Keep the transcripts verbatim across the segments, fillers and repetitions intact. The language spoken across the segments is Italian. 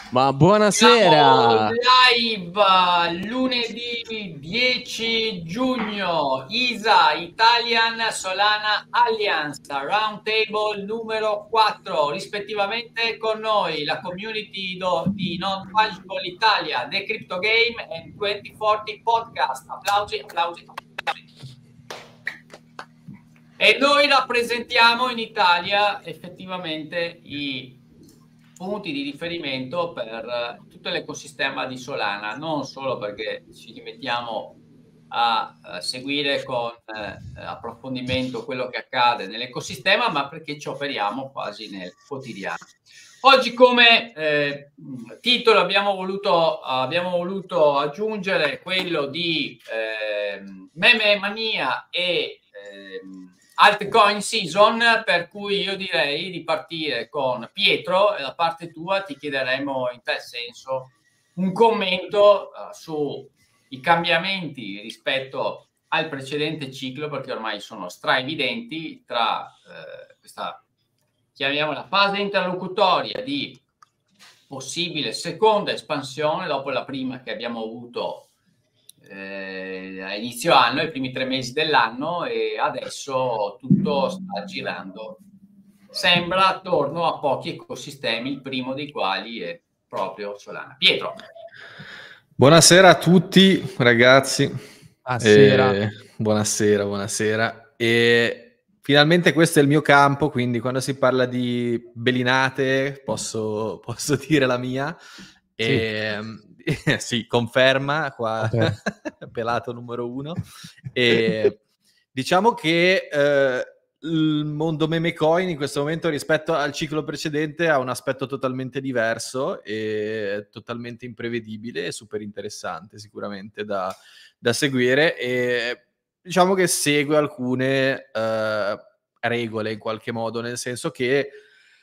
Ma Siamo buonasera! live lunedì dieci giugno, I S A, Italian Solana Alliance, roundtable numero quattro, rispettivamente con noi la community do, di Non Fungible Italia, The Crypto Game e duemilaquaranta Podcast. Applausi, applausi, applausi. E noi rappresentiamo in Italia effettivamente i punti di riferimento per tutto l'ecosistema di Solana, non solo perché ci rimettiamo a, a seguire con eh, approfondimento quello che accade nell'ecosistema, ma perché ci operiamo quasi nel quotidiano. Oggi come eh, titolo abbiamo voluto, abbiamo voluto aggiungere quello di eh, Meme Mania e eh, Altcoin Season, per cui io direi di partire con Pietro e da parte tua ti chiederemo in tal senso un commento uh, sui cambiamenti rispetto al precedente ciclo, perché ormai sono straevidenti tra eh, questa, chiamiamola, fase interlocutoria di possibile seconda espansione dopo la prima che abbiamo avuto eh, a inizio anno, i primi tre mesi dell'anno, e adesso tutto sta girando, sembra, attorno a pochi ecosistemi, il primo dei quali è proprio Solana. Pietro. Buonasera a tutti ragazzi. Buonasera. Eh, buonasera, buonasera. E finalmente questo è il mio campo, quindi quando si parla di belinate posso, posso dire la mia. E, sì. Sì, conferma qua. Conferma. Pelato numero uno. E diciamo che eh, il mondo meme coin in questo momento rispetto al ciclo precedente ha un aspetto totalmente diverso e totalmente imprevedibile e super interessante sicuramente da, da seguire, e diciamo che segue alcune eh, regole in qualche modo, nel senso che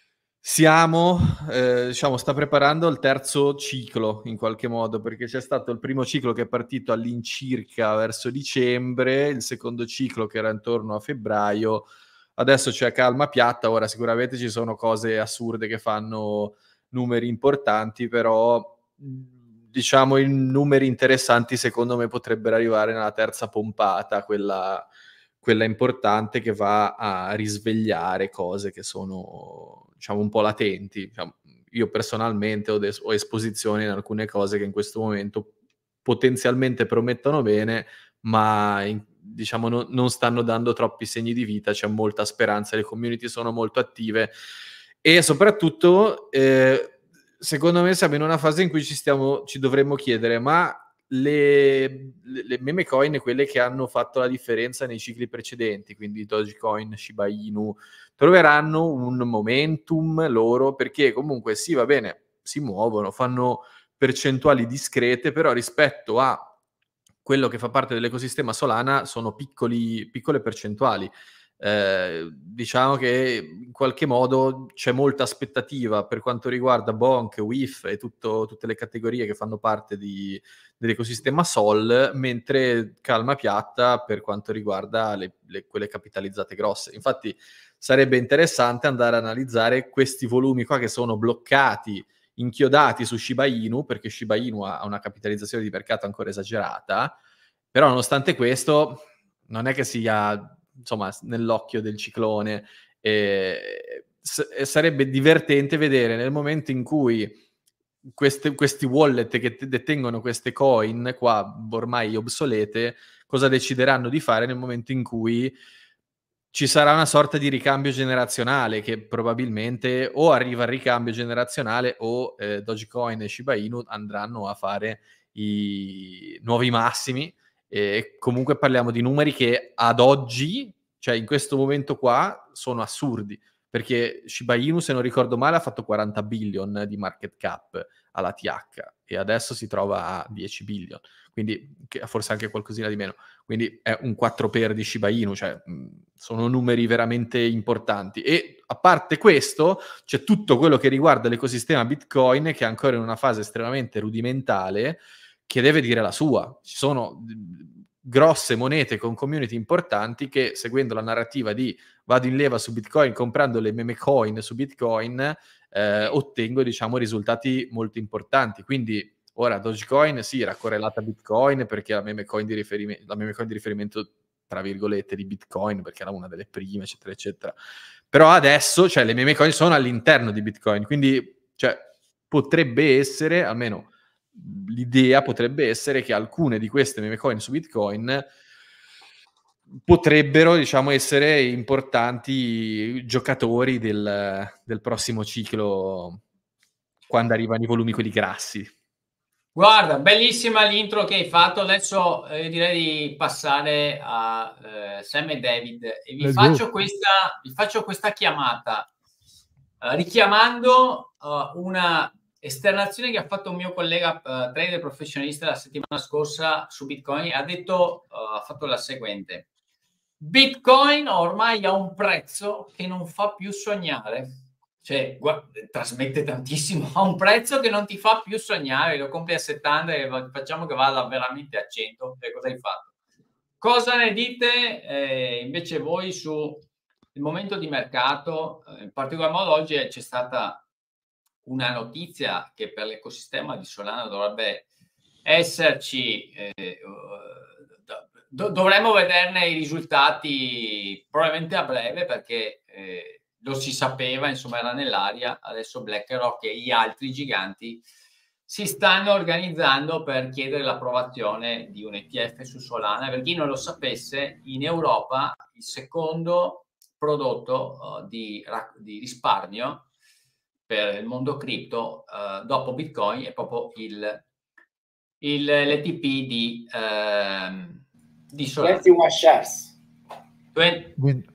siamo, eh, diciamo, sta preparando il terzo ciclo in qualche modo, perché c'è stato il primo ciclo che è partito all'incirca verso dicembre, il secondo ciclo che era intorno a febbraio, adesso c'è calma piatta. Ora sicuramente ci sono cose assurde che fanno numeri importanti, però diciamo i numeri interessanti secondo me potrebbero arrivare nella terza pompata, quella, quella importante che va a risvegliare cose che sono, diciamo, un po' latenti. Diciamo, io personalmente ho, des- ho esposizioni in alcune cose che in questo momento potenzialmente promettono bene, ma in, diciamo no, non stanno dando troppi segni di vita, c'è molta speranza, le community sono molto attive e soprattutto eh, secondo me siamo in una fase in cui ci, stiamo, ci dovremmo chiedere, ma le, le, le meme coin, quelle che hanno fatto la differenza nei cicli precedenti, quindi Dogecoin, Shiba Inu, troveranno un momentum loro? Perché comunque sì, va bene, si muovono, fanno percentuali discrete, però rispetto a quello che fa parte dell'ecosistema Solana sono piccoli, piccole percentuali. Eh, diciamo che in qualche modo c'è molta aspettativa per quanto riguarda Bonk, W I F e tutto, tutte le categorie che fanno parte di, dell'ecosistema Sol, mentre calma piatta per quanto riguarda le, le, quelle capitalizzate grosse. Infatti sarebbe interessante andare a analizzare questi volumi qua che sono bloccati, inchiodati su Shiba Inu, perché Shiba Inu ha una capitalizzazione di mercato ancora esagerata, però nonostante questo non è che sia, insomma, nell'occhio del ciclone. E s- sarebbe divertente vedere nel momento in cui queste, questi wallet che te- detengono queste coin qua ormai obsolete, cosa decideranno di fare nel momento in cui ci sarà una sorta di ricambio generazionale, che probabilmente o arriva il ricambio generazionale o eh, Dogecoin e Shiba Inu andranno a fare i nuovi massimi. E comunque parliamo di numeri che ad oggi, cioè in questo momento qua, sono assurdi, perché Shiba Inu, se non ricordo male, ha fatto quaranta billion di market cap alla T H e adesso si trova a dieci billion, quindi forse anche qualcosina di meno, quindi è un quattro per di Shiba Inu, cioè mh, sono numeri veramente importanti. E a parte questo c'è tutto quello che riguarda l'ecosistema Bitcoin, che è ancora in una fase estremamente rudimentale, che deve dire la sua. Ci sono grosse monete con community importanti che, seguendo la narrativa di vado in leva su Bitcoin comprando le meme coin su Bitcoin, eh, ottengo, diciamo, risultati molto importanti. Quindi ora Dogecoin sì, era correlata a Bitcoin perché la meme coin di riferimento, la meme coin di riferimento tra virgolette di Bitcoin, perché era una delle prime, eccetera, eccetera. Però adesso, cioè, le meme coin sono all'interno di Bitcoin, quindi, cioè, potrebbe essere, almeno l'idea potrebbe essere che alcune di queste meme coin su Bitcoin potrebbero, diciamo, essere importanti giocatori del, del prossimo ciclo quando arrivano i volumi quelli grassi. Guarda, bellissima l'intro che hai fatto. Adesso eh, direi di passare a eh, Sam e David e vi faccio, questa, vi faccio questa chiamata eh, richiamando uh, una esternazione che ha fatto un mio collega uh, trader professionista la settimana scorsa su Bitcoin. Ha detto, uh, ha fatto la seguente: Bitcoin ormai ha un prezzo che non fa più sognare. Cioè, guarda, trasmette tantissimo, a un prezzo che non ti fa più sognare, lo compri a settanta e facciamo che vada veramente a cento. Cioè, cosa hai fatto? Cosa ne dite eh, invece voi sul momento di mercato? In particolar modo oggi c'è stata una notizia che per l'ecosistema di Solana dovrebbe esserci, eh, do- dovremmo vederne i risultati probabilmente a breve, perché eh, lo si sapeva, insomma era nell'aria. Adesso BlackRock e gli altri giganti si stanno organizzando per chiedere l'approvazione di un E T F su Solana. Per chi non lo sapesse, in Europa il secondo prodotto uh, di, di risparmio per il mondo cripto uh, dopo Bitcoin è proprio il, il l'E T P di, uh, di Solana. ventuno shares. ventuno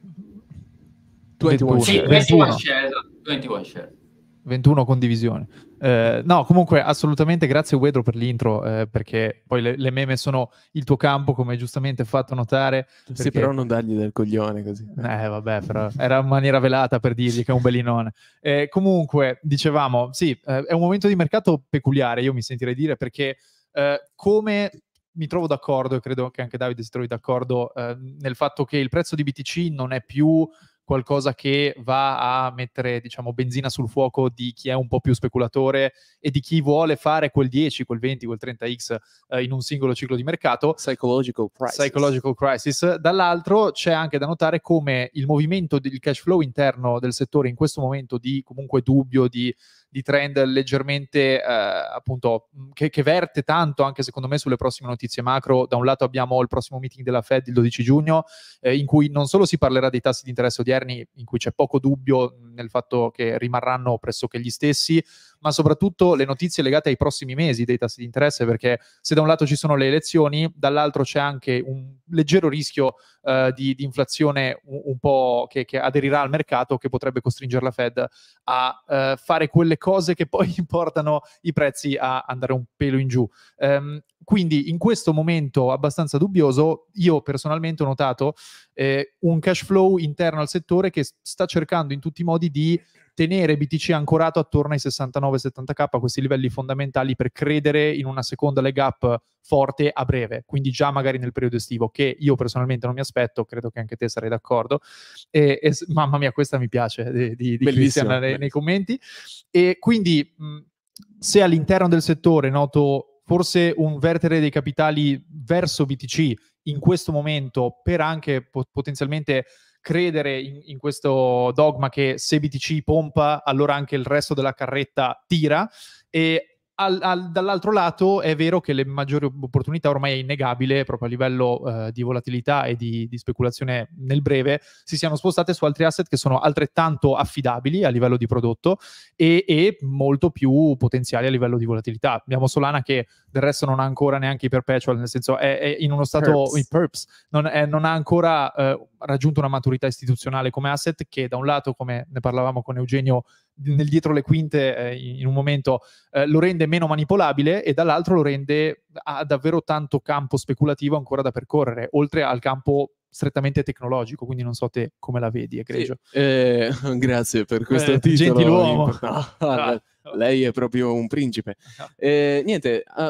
ventuno sì, ventuno shares, ventuno shares. ventuno condivisioni. Eh, no, comunque assolutamente grazie Wedro per l'intro, eh, perché poi le, le meme sono il tuo campo, come giustamente fatto notare. Perché... Sì, però non dargli del coglione così. Eh, vabbè, però era una maniera velata per dirgli che è un bellinone. Eh, comunque, dicevamo, sì, eh, è un momento di mercato peculiare, io mi sentirei dire, perché eh, come mi trovo d'accordo, e credo che anche Davide si trovi d'accordo, eh, nel fatto che il prezzo di B T C non è più qualcosa che va a mettere, diciamo, benzina sul fuoco di chi è un po' più speculatore e di chi vuole fare quel dieci, quel venti, quel trenta x eh, in un singolo ciclo di mercato. Psychological crisis. Psychological crisis. Dall'altro c'è anche da notare come il movimento del cash flow interno del settore in questo momento di comunque dubbio, di di trend leggermente eh, appunto che, che verte tanto anche secondo me sulle prossime notizie macro. Da un lato abbiamo il prossimo meeting della Fed il dodici giugno eh, in cui non solo si parlerà dei tassi di interesse odierni, in cui c'è poco dubbio nel fatto che rimarranno pressoché gli stessi, ma soprattutto le notizie legate ai prossimi mesi dei tassi di interesse, perché se da un lato ci sono le elezioni, dall'altro c'è anche un leggero rischio uh, di, di inflazione un, un po' che, che aderirà al mercato, che potrebbe costringere la Fed a uh, fare quelle cose che poi portano i prezzi a andare un pelo in giù. Um, quindi in questo momento abbastanza dubbioso, io personalmente ho notato eh, un cash flow interno al settore che sta cercando in tutti i modi di tenere B T C ancorato attorno ai sessantanove settanta K, a questi livelli fondamentali, per credere in una seconda leg up forte a breve, quindi già magari nel periodo estivo, che io personalmente non mi aspetto, credo che anche te sarai d'accordo. E, e, mamma mia, questa mi piace di, di, di Christian nei, nei commenti. E quindi mh, se all'interno del settore noto forse un vertere dei capitali verso B T C in questo momento, per anche po- potenzialmente credere in, in questo dogma che se B T C pompa allora anche il resto della carretta tira, e al, al, dall'altro lato è vero che le maggiori opportunità, ormai è innegabile proprio a livello eh, di volatilità e di, di speculazione nel breve, si siano spostate su altri asset che sono altrettanto affidabili a livello di prodotto e, e molto più potenziali a livello di volatilità. Abbiamo Solana che del resto non ha ancora neanche i perpetual, nel senso è, è in uno stato perps, i perps non, è, non ha ancora eh, raggiunto una maturità istituzionale come asset, che da un lato, come ne parlavamo con Eugenio nel dietro le quinte eh, in un momento, eh, lo rende meno manipolabile, e dall'altro lo rende ha davvero tanto campo speculativo ancora da percorrere, oltre al campo strettamente tecnologico. Quindi non so te come la vedi, egregio. Sì, eh, grazie per questo eh, titolo. Gentiluomo. No, lei è proprio un principe. Eh, niente, uh,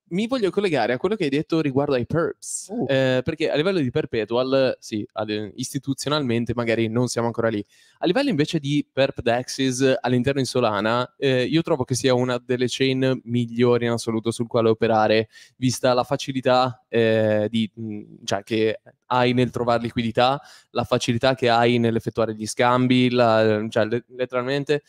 mi voglio collegare a quello che hai detto riguardo ai perps, Uh. eh, perché a livello di perpetual, sì, ad- istituzionalmente magari non siamo ancora lì. A livello invece di perp dexes all'interno di Solana, eh, io trovo che sia una delle chain migliori in assoluto sul quale operare, vista la facilità eh, di, mh, cioè, che hai nel trovare liquidità, la facilità che hai nell'effettuare gli scambi, la- cioè le- letteralmente...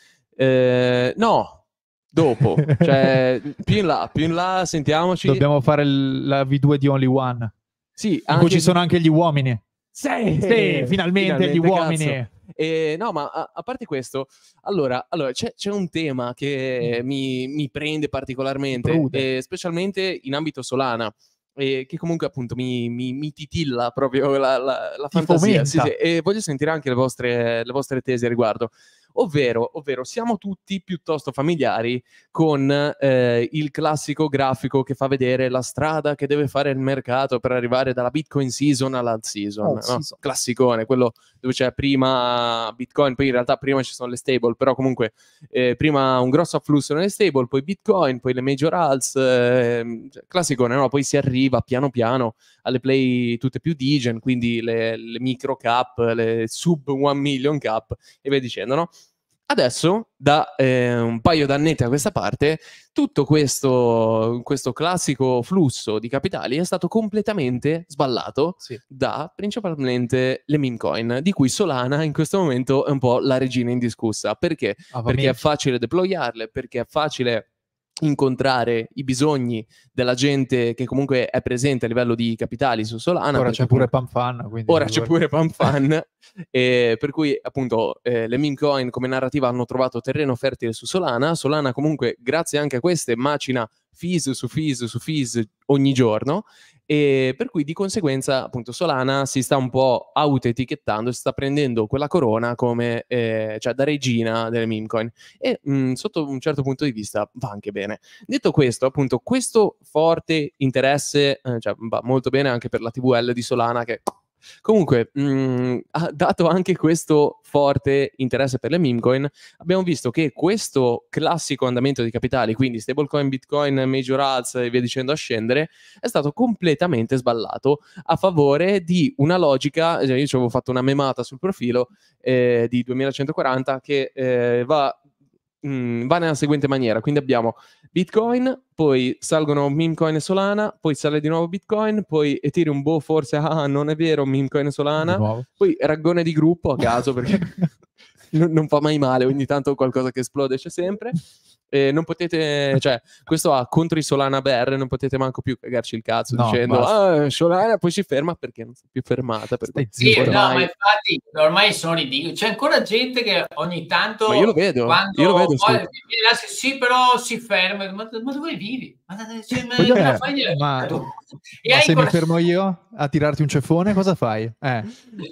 eh, no! Dopo, cioè più in là, più in là, sentiamoci. Dobbiamo fare il- la V due di Only One, Sì, in cui ci sono anche gli uomini. Sì, Sì, finalmente, gli uomini. cazzo. E, no, ma a, a parte questo, allora, allora c'è, c'è un tema che Mm. mi, mi prende particolarmente, Prude. eh, specialmente in ambito Solana, eh, che comunque appunto mi, mi, mi titilla proprio la, la, la Ti fantasia. Sì, fomenta. sì, e voglio sentire anche le vostre, le vostre tesi a riguardo. Ovvero, ovvero, siamo tutti piuttosto familiari con eh, il classico grafico che fa vedere la strada che deve fare il mercato per arrivare dalla Bitcoin season all'alt season, Alt no? season. Classicone, quello dove c'è prima Bitcoin, poi in realtà prima ci sono le stable, però comunque eh, prima un grosso afflusso nelle stable, poi Bitcoin, poi le major alts, eh, classicone, no? Poi si arriva piano piano alle play tutte più degen, quindi le, le micro cap, le sub one million cap e via dicendo, no? Adesso, da eh, un paio d'annetti a questa parte, tutto questo, questo classico flusso di capitali è stato completamente sballato Sì. da principalmente le meme coin, di cui Solana in questo momento è un po' la regina indiscussa. Perché? Ah, va Perché bene. è facile deployarle, perché è facile incontrare i bisogni della gente che comunque è presente a livello di capitali su Solana. Ora perché c'è pure comunque- PanFan. Quindi Ora c'è figurati. pure PanFan, e per cui appunto eh, le meme coin come narrativa hanno trovato terreno fertile su Solana. Solana comunque, grazie anche a queste, macina fees su fees su fees ogni giorno, e per cui di conseguenza appunto Solana si sta un po' auto-etichettando, si sta prendendo quella corona come eh, cioè da regina delle meme coin, e mh, sotto un certo punto di vista va anche bene. Detto questo, appunto, questo forte interesse eh, cioè, va molto bene anche per la T V L di Solana, che comunque mh, ha dato anche questo forte interesse per le meme coin. Abbiamo visto che questo classico andamento di capitali, quindi stablecoin, bitcoin, major alts e via dicendo a scendere, è stato completamente sballato a favore di una logica. Io ci avevo fatto una memata sul profilo eh, di duemilacentoquaranta che eh, va Mm, va nella seguente maniera. Quindi abbiamo Bitcoin, poi salgono meme coin e Solana, poi sale di nuovo Bitcoin, poi Ethereum, boh, forse, ah, non è vero, meme coin e Di Solana, nuovo. poi raggone di gruppo a caso perché non, non fa mai male, ogni tanto qualcosa che esplode c'è sempre. E non potete, cioè, questo ha contro i Solana Bear, non potete manco più cagarci il cazzo No, dicendo basta. ah, Solana, poi si ferma perché non si è più fermata. Per Stai cui zitto. Sì, no, ormai... ma infatti ormai sono ridicoli. C'è ancora gente che ogni tanto Ma io lo vedo, quando io lo vedo su... poi viene là, sì, sì, però si ferma. Ma, ma dove vivi? Ma, cioè, ma Cioè, cosa fai? ma, E ma hai se mi ancora- fermo io a tirarti un ceffone, cosa fai? Eh.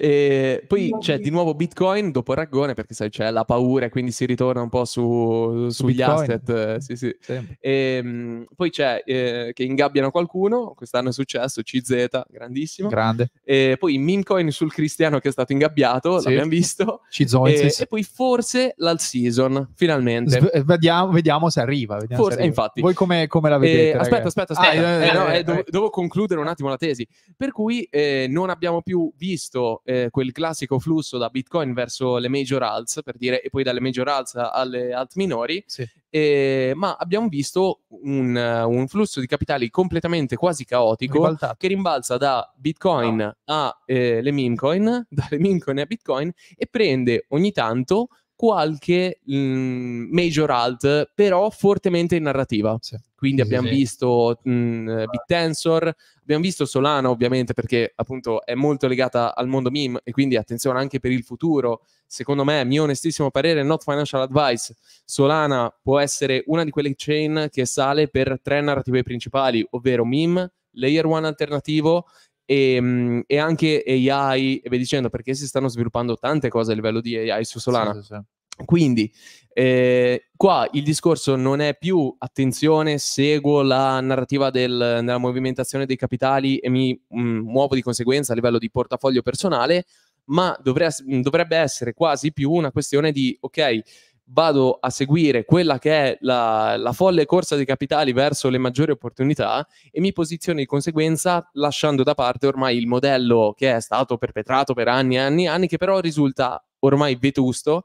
E poi c'è di nuovo Bitcoin dopo Raggone, perché sai c'è la paura e quindi si ritorna un po' su, Su sugli Bitcoin. asset. eh, sì, sì. Sempre. E, mh, poi c'è eh, che ingabbiano qualcuno, quest'anno è successo, C Z, grandissimo. Grande. E poi meme coin sul Cristiano che è stato ingabbiato, Sì. l'abbiamo visto. E, Cizoinzis. e poi forse l'alt season, finalmente. Sve- vediamo, vediamo se arriva. Vediamo Forse, se arriva. eh, infatti. Voi come, come la vedete? Eh, aspetta, ragazzi? aspetta, Ah, aspetta. eh, Eh, no, eh, eh, devo, eh. devo concludere un attimo la tesi. Per cui eh, non abbiamo più visto eh, quel classico flusso da Bitcoin verso le major alts, per dire, e poi dalle major alts alle alt minori, Sì. eh, ma abbiamo visto un, un flusso di capitali completamente quasi caotico, Ribaltato. che rimbalza da Bitcoin a eh, le meme coin, dalle meme coin a Bitcoin, e prende ogni tanto qualche mh, major alt, però fortemente in narrativa. Sì. Quindi Sì, sì, abbiamo sì. visto mh, BitTensor, abbiamo visto Solana ovviamente perché appunto è molto legata al mondo meme, e quindi attenzione anche per il futuro. Secondo me, mio onestissimo parere, not financial advice, Solana può essere una di quelle chain che sale per tre narrative principali, ovvero meme, layer one alternativo e, mh, e anche A I e via dicendo, perché si stanno sviluppando tante cose a livello di A I su Solana. Sì, sì, sì. Quindi eh, qua il discorso non è più attenzione, seguo la narrativa del, della movimentazione dei capitali e mi mh, muovo di conseguenza a livello di portafoglio personale, ma dovre- dovrebbe essere quasi più una questione di ok, vado a seguire quella che è la, la folle corsa dei capitali verso le maggiori opportunità e mi posiziono di conseguenza, lasciando da parte ormai il modello che è stato perpetrato per anni e anni e anni, che però risulta ormai vetusto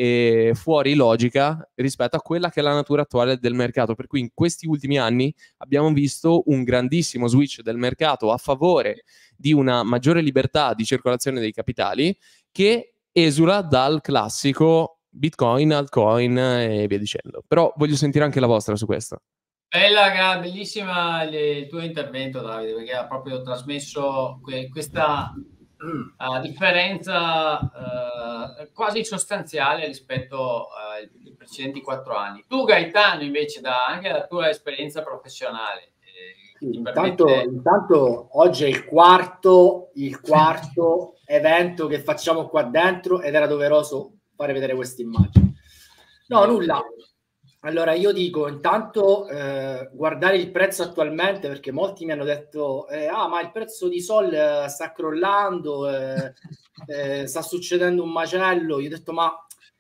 e fuori logica rispetto a quella che è la natura attuale del mercato. Per cui in questi ultimi anni abbiamo visto un grandissimo switch del mercato a favore di una maggiore libertà di circolazione dei capitali, che esula dal classico Bitcoin, altcoin e via dicendo. Però voglio sentire anche la vostra su questo. Bella, bellissima il tuo intervento, Davide, perché ha proprio trasmesso que- questa uh, differenza uh, quasi sostanziale rispetto uh, ai precedenti quattro anni. Tu, Gaetano, invece, da anche la tua esperienza professionale, sì, intanto, permette... intanto oggi è il quarto, il quarto evento che facciamo qua dentro ed era doveroso fare vedere queste immagini. No, nulla. Allora io dico intanto eh, guardare il prezzo attualmente, perché molti mi hanno detto eh, ah ma il prezzo di Sol eh, sta crollando, eh, eh, sta succedendo un macello. Io ho detto ma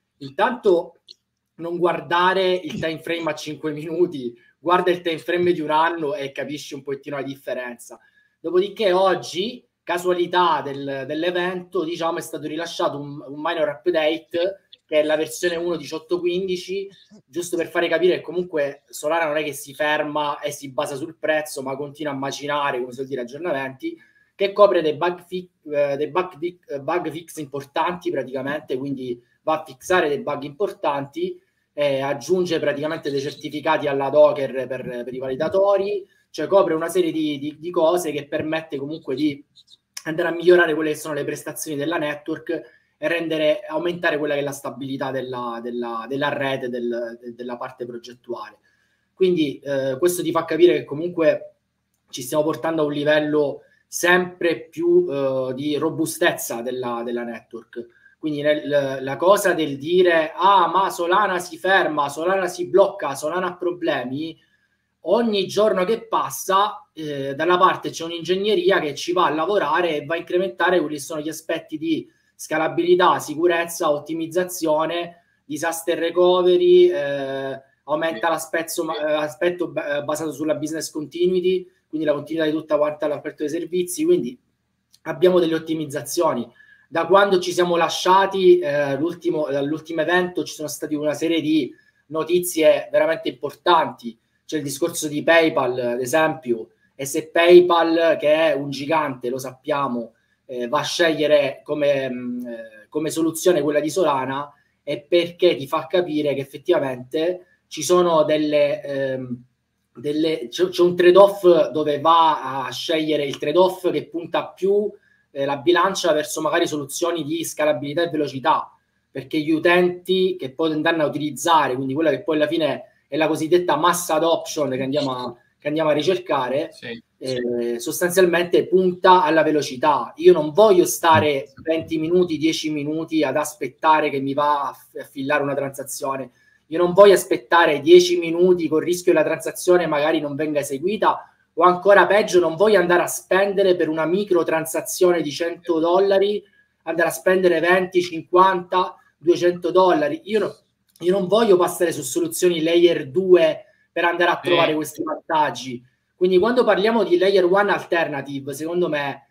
intanto non guardare il time frame a cinque minuti, guarda il time frame di un anno e capisci un pochettino la differenza. Dopodiché oggi, casualità del, dell'evento, diciamo è stato rilasciato un, un minor update che è la versione uno punto diciotto quindici, giusto per fare capire che comunque Solana non è che si ferma e si basa sul prezzo, ma continua a macinare, come si vuol dire, aggiornamenti, che copre dei bug, fi- eh, dei bug, fi- bug fix importanti praticamente, quindi va a fixare dei bug importanti, eh, aggiunge praticamente dei certificati alla Docker per, per i validatori, cioè copre una serie di, di, di cose che permette comunque di andare a migliorare quelle che sono le prestazioni della network e rendere, aumentare quella che è la stabilità della, della, della rete, del, de, della parte progettuale. Quindi eh, questo ti fa capire che comunque ci stiamo portando a un livello sempre più eh, di robustezza della, della network. Quindi nel, la cosa del dire ah ma Solana si ferma, Solana si blocca, Solana ha problemi, ogni giorno che passa eh, dalla parte c'è un'ingegneria che ci va a lavorare e va a incrementare quelli che sono gli aspetti di scalabilità, sicurezza, ottimizzazione, disaster recovery, eh, aumenta l'aspetto, l'aspetto basato sulla business continuity, quindi la continuità di tutta quanta l'aspetto dei servizi. Quindi abbiamo delle ottimizzazioni. Da quando ci siamo lasciati eh, l'ultimo, dall'ultimo evento ci sono stati una serie di notizie veramente importanti. C'è il discorso di PayPal, ad esempio, e se PayPal, che è un gigante, lo sappiamo, eh, va a scegliere come, mh, come soluzione quella di Solana, è perché ti fa capire che effettivamente ci sono delle... Ehm, delle c'è, c'è un trade-off dove va a scegliere il trade-off che punta più eh, la bilancia verso magari soluzioni di scalabilità e velocità, perché gli utenti che poi andranno a utilizzare, quindi quella che poi alla fine è la cosiddetta mass adoption che andiamo a, che andiamo a ricercare, sì, eh, sì. sostanzialmente punta alla velocità. Io non voglio stare venti minuti, dieci minuti ad aspettare che mi va a affillare una transazione. Io non voglio aspettare dieci minuti con il rischio che la transazione magari non venga eseguita, o ancora peggio non voglio andare a spendere per una microtransazione di cento dollari, andare a spendere venti, cinquanta, duecento dollari. Io, no, io non voglio passare su soluzioni layer due per andare a trovare eh. questi vantaggi. Quindi quando parliamo di layer one alternative, secondo me,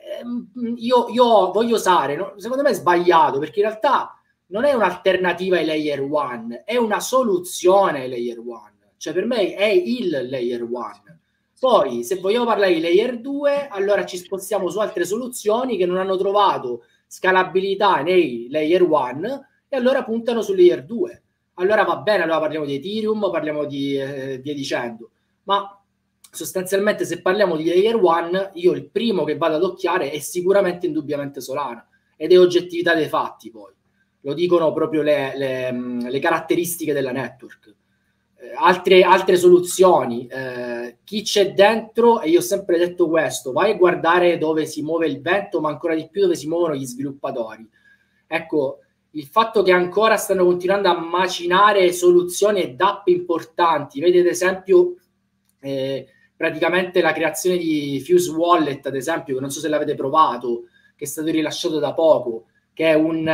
ehm, io, io voglio usare, no? Secondo me è sbagliato, perché in realtà non è un'alternativa ai layer one, è una soluzione ai layer one. Cioè per me è il layer one. Poi se vogliamo parlare di layer due, allora ci spostiamo su altre soluzioni che non hanno trovato scalabilità nei layer one e allora puntano su layer due. Allora va bene, allora parliamo di Ethereum, parliamo di eh, via dicendo. Ma sostanzialmente se parliamo di layer one, io il primo che vado ad occhiare è sicuramente indubbiamente Solana, ed è oggettività dei fatti poi. Lo dicono proprio le, le, le caratteristiche della network. Eh, altre, altre soluzioni, eh, chi c'è dentro, e io ho sempre detto questo, vai a guardare dove si muove il vento, ma ancora di più dove si muovono gli sviluppatori. Ecco, il fatto che ancora stanno continuando a macinare soluzioni ed app importanti, vedi ad esempio eh, praticamente la creazione di Fuse Wallet, ad esempio, che non so se l'avete provato, che è stato rilasciato da poco, che è un,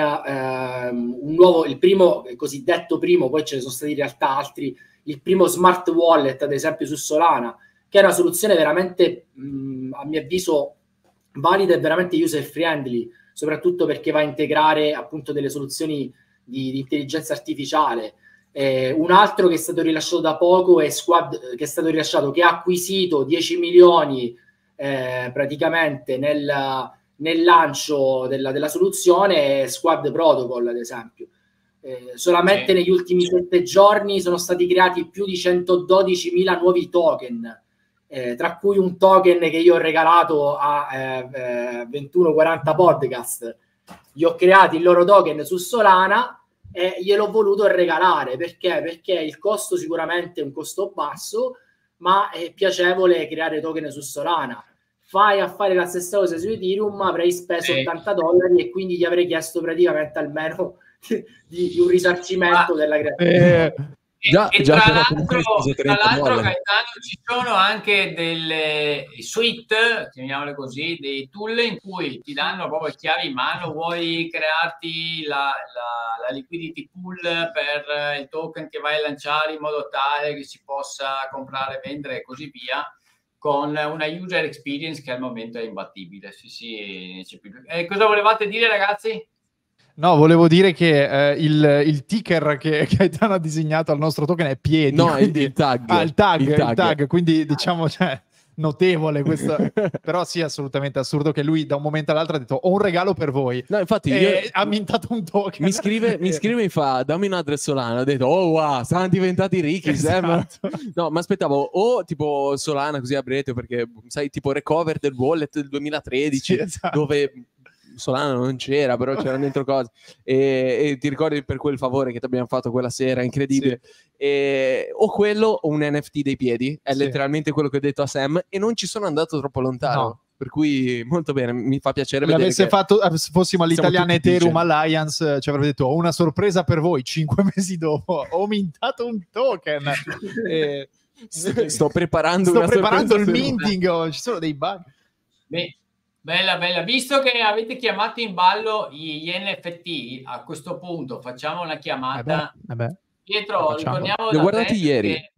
ehm, un nuovo, il primo, il cosiddetto primo, poi ce ne sono stati in realtà altri, il primo smart wallet, ad esempio su Solana, che è una soluzione veramente, mh, a mio avviso, valida e veramente user friendly, soprattutto perché va a integrare appunto delle soluzioni di, di intelligenza artificiale. Eh, un altro che è stato rilasciato da poco è Squad, che è stato rilasciato, che ha acquisito dieci milioni eh, praticamente nel, nel lancio della, della soluzione, è Squad Protocol, ad esempio. Eh, solamente sì. negli ultimi sette giorni sono stati creati più di centododicimila nuovi token, eh, tra cui un token che io ho regalato a eh, eh, ventuno quaranta podcast. Gli ho creati il loro token su Solana e gliel'ho voluto regalare. Perché? Perché il costo sicuramente è un costo basso, ma è piacevole creare token su Solana. Fai a fare la stessa cosa su Ethereum, avrei speso sì. ottanta dollari e quindi gli avrei chiesto praticamente almeno di, di un risarcimento ah, della creazione. Eh, già, e, già tra l'altro, tra l'altro Gaetano, ci sono anche delle suite, chiamiamole così, dei tool in cui ti danno proprio chiavi in mano, vuoi crearti la, la, la liquidity pool per il token che vai a lanciare in modo tale che si possa comprare, vendere e così via, con una user experience che al momento è imbattibile. Sì, sì, c'è più. Eh, cosa volevate dire, ragazzi? No, volevo dire che eh, il, il ticker che Gaetano ha disegnato al nostro token è piedi. No, quindi... il tag. Ah, il tag, il tag. Il tag quindi diciamo, cioè, notevole questo. Però sì, assolutamente assurdo che lui da un momento all'altro ha detto ho un regalo per voi. No, infatti e io... ha mintato un token. Mi scrive, mi scrive e mi fa dammi un address Solana. Ho detto oh wow, saranno diventati ricchi. Esatto. No, ma aspettavo o tipo Solana così a breve, perché sai tipo recover del wallet del duemilatredici, sì, esatto. dove Solana non c'era, però c'erano dentro cose e, e ti ricordi per quel favore che ti abbiamo fatto quella sera, incredibile. Sì. E, o quello o un N F T dei piedi, è sì. letteralmente quello che ho detto a Sam e non ci sono andato troppo lontano. No. Per cui molto bene, mi fa piacere vedere l'avesse che fatto, se fossimo all'italiana Ethereum Alliance ci avrebbe detto ho una sorpresa per voi, cinque mesi dopo ho mintato un token e... sto preparando sto una preparando il per... minting, oh, ci sono dei bug. Beh, bella bella, visto che avete chiamato in ballo gli N F T, a questo punto facciamo una chiamata. Eh beh, eh beh. Pietro, ritorniamo li ho da guardati te ieri perché,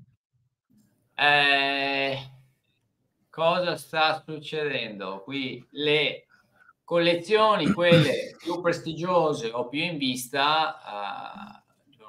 eh, cosa sta succedendo qui? Le collezioni, quelle più prestigiose o più in vista, uh,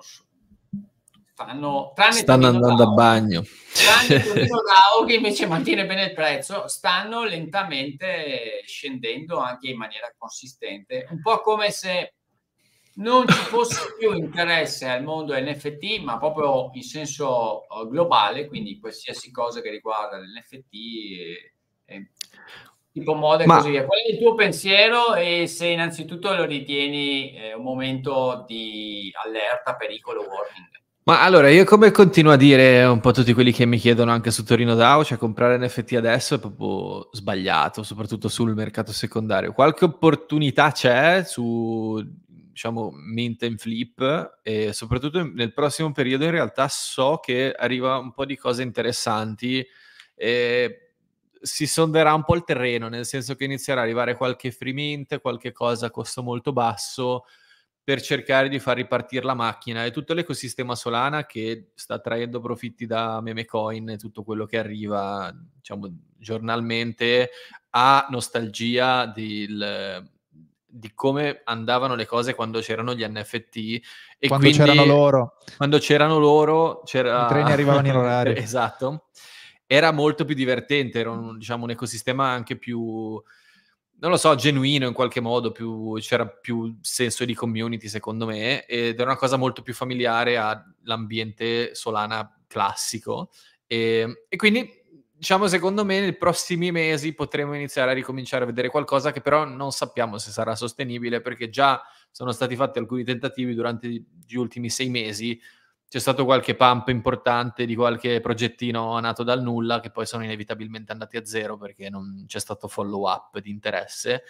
stanno, tranne stanno andando Dao, a bagno. Tranne Tonino Dao, che invece mantiene bene il prezzo, stanno lentamente scendendo anche in maniera consistente, un po' come se non ci fosse più interesse al mondo N F T, ma proprio in senso globale, quindi qualsiasi cosa che riguarda l'N F T, e, e, tipo moda e ma... così via. Qual è il tuo pensiero e se innanzitutto lo ritieni eh, un momento di allerta, pericolo, warning? Ma allora, io come continuo a dire un po' a tutti quelli che mi chiedono anche su Torino DAO, cioè comprare N F T adesso è proprio sbagliato, soprattutto sul mercato secondario. Qualche opportunità c'è su, diciamo, mint and flip e soprattutto nel prossimo periodo in realtà so che arriva un po' di cose interessanti e si sonderà un po' il terreno, nel senso che inizierà ad arrivare qualche free mint, qualche cosa a costo molto basso, per cercare di far ripartire la macchina e tutto l'ecosistema Solana che sta traendo profitti da meme coin e tutto quello che arriva, diciamo, giornalmente, ha nostalgia del, di come andavano le cose quando c'erano gli N F T e quando quindi, c'erano loro quando c'erano loro c'era... i treni arrivavano in orario. Esatto, era molto più divertente, era un, diciamo, un ecosistema anche più... non lo so, genuino in qualche modo, più, c'era più senso di community secondo me ed era una cosa molto più familiare all'ambiente Solana classico e, e quindi diciamo secondo me nei prossimi mesi potremo iniziare a ricominciare a vedere qualcosa che però non sappiamo se sarà sostenibile perché già sono stati fatti alcuni tentativi durante gli ultimi sei mesi. C'è stato qualche pump importante di qualche progettino nato dal nulla che poi sono inevitabilmente andati a zero perché non c'è stato follow up di interesse,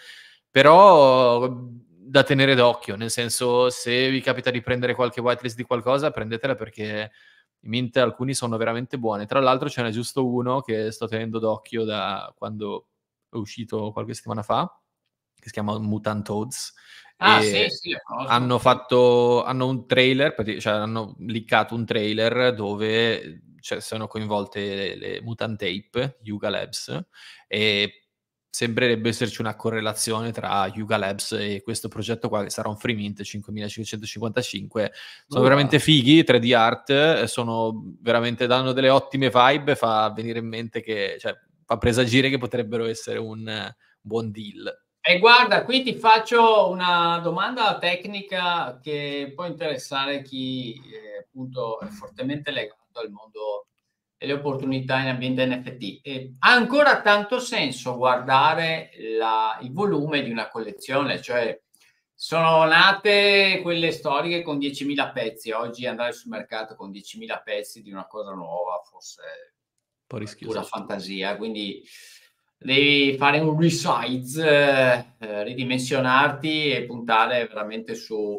però da tenere d'occhio, nel senso se vi capita di prendere qualche whitelist di qualcosa prendetela perché i mint alcuni sono veramente buoni. Tra l'altro ce n'è giusto uno che sto tenendo d'occhio da quando è uscito qualche settimana fa che si chiama Mutant Toads Ah, e sì, sì, hanno fatto hanno un trailer, cioè hanno leakato un trailer dove cioè, sono coinvolte le, le Mutant Ape, Yuga Labs, e sembrerebbe esserci una correlazione tra Yuga Labs e questo progetto qua, che sarà un free mint cinquemilacinquecentocinquantacinque. Sono uh. veramente fighi, tre D art, sono veramente, danno delle ottime vibe, fa venire in mente che, cioè, fa presagire che potrebbero essere un buon deal. E guarda, qui ti faccio una domanda tecnica che può interessare chi eh, appunto è fortemente legato al mondo delle opportunità in ambiente N F T. E ha ancora tanto senso guardare la, il volume di una collezione, cioè sono nate quelle storiche con diecimila pezzi, oggi andare sul mercato con diecimila pezzi di una cosa nuova forse un po' rischioso, pura fantasia, quindi devi fare un resize, eh, ridimensionarti e puntare veramente su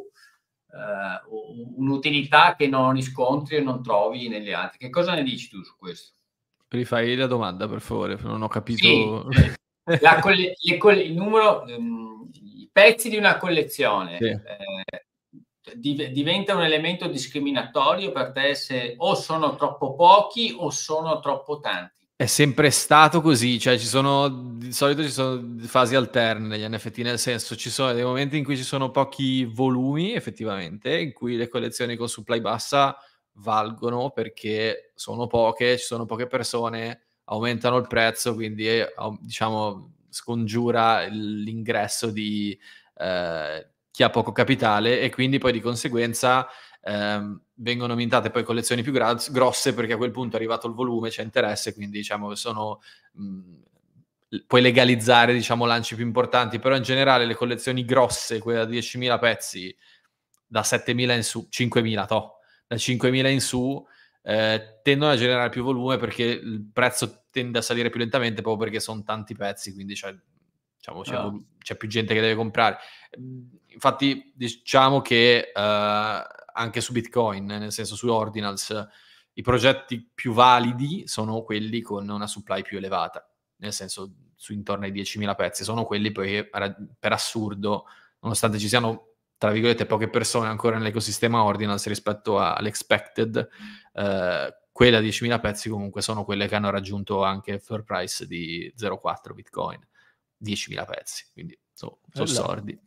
eh, un'utilità che non riscontri e non trovi nelle altre. Che cosa ne dici tu su questo? Rifai la domanda, per favore, non ho capito. Sì, la coll- le coll- il numero, um, i pezzi di una collezione Sì. eh, div- diventa un elemento discriminatorio per te se o sono troppo pochi o sono troppo tanti. È sempre stato così, cioè ci sono, di solito ci sono fasi alterne negli N F T, nel senso ci sono dei momenti in cui ci sono pochi volumi effettivamente, in cui le collezioni con supply bassa valgono perché sono poche, ci sono poche persone, aumentano il prezzo, quindi eh, diciamo scongiura l'ingresso di eh, chi ha poco capitale, e quindi poi di conseguenza ehm, vengono mintate poi collezioni più gra- grosse, perché a quel punto è arrivato il volume, c'è interesse, quindi diciamo sono mh, puoi legalizzare, diciamo, lanci più importanti, però in generale le collezioni grosse, quelle da diecimila pezzi, da settemila in su, cinquemila to, da cinquemila in su, eh, tendono a generare più volume perché il prezzo tende a salire più lentamente, proprio perché sono tanti pezzi, quindi c'è, diciamo, c'è, Ah. vol- c'è più gente che deve comprare. Infatti diciamo che uh, anche su Bitcoin, nel senso su Ordinals, i progetti più validi sono quelli con una supply più elevata, nel senso su intorno ai diecimila pezzi, sono quelli poi che per assurdo, nonostante ci siano tra virgolette poche persone ancora nell'ecosistema Ordinals rispetto all'expected, uh, quelle a diecimila pezzi comunque sono quelle che hanno raggiunto anche il floor price di zero virgola quattro Bitcoin, diecimila pezzi, quindi sono so sordi.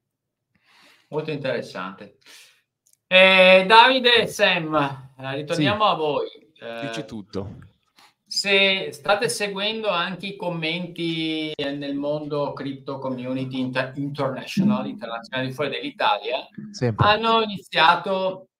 Molto interessante. Eh, Davide e Sam, eh, ritorniamo sì. a voi. Eh, Dici tutto. Se state seguendo anche i commenti nel mondo crypto community inter- international, internazionali fuori dall'Italia, Sempre. hanno iniziato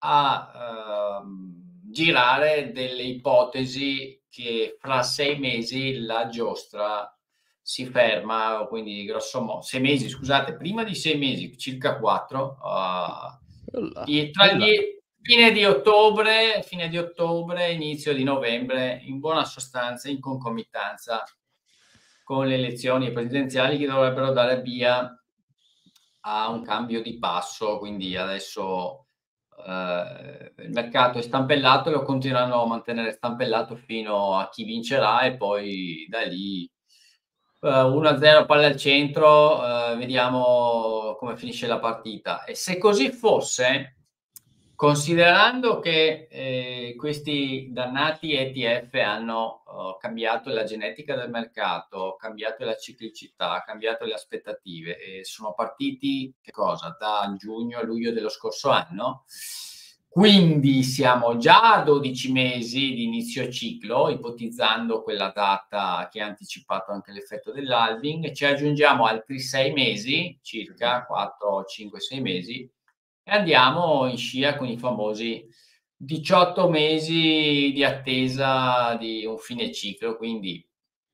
a uh, girare delle ipotesi che fra sei mesi la giostra si ferma, quindi grosso modo, sei mesi, scusate, prima di sei mesi, circa quattro, uh, di, tra gli fine di ottobre, fine di ottobre, inizio di novembre, in buona sostanza, in concomitanza con le elezioni presidenziali che dovrebbero dare via a un cambio di passo, quindi adesso eh, il mercato è stampellato e lo continueranno a mantenere stampellato fino a chi vincerà e poi da lì uno a zero palla al centro, uh, vediamo come finisce la partita. E se così fosse, considerando che eh, questi dannati E T F hanno uh, cambiato la genetica del mercato, cambiato la ciclicità, cambiato le aspettative e sono partiti che cosa? Da giugno a luglio dello scorso anno, quindi siamo già a dodici mesi di inizio ciclo, ipotizzando quella data che ha anticipato anche l'effetto dell'halving, e ci aggiungiamo altri sei mesi, circa quattro, cinque, sei mesi, e andiamo in scia con i famosi diciotto mesi di attesa di un fine ciclo. Quindi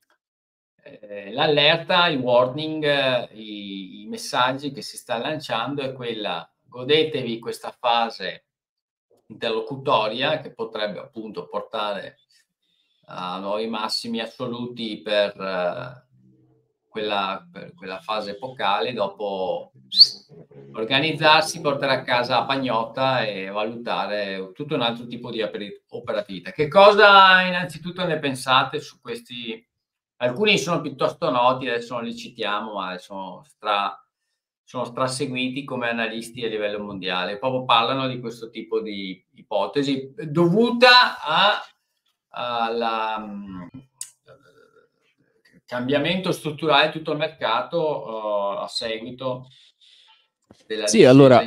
eh, l'allerta, il warning, eh, i, i messaggi che si sta lanciando è quella: godetevi questa fase interlocutoria che potrebbe appunto portare a nuovi massimi assoluti per, uh, quella, per quella fase epocale, dopo organizzarsi, portare a casa la pagnotta e valutare tutto un altro tipo di operatività. Che cosa innanzitutto ne pensate su questi? Alcuni sono piuttosto noti, adesso non li citiamo, ma sono stra sono straseguiti come analisti a livello mondiale, proprio parlano di questo tipo di ipotesi dovuta al cambiamento strutturale di tutto il mercato uh, a seguito della sì, allora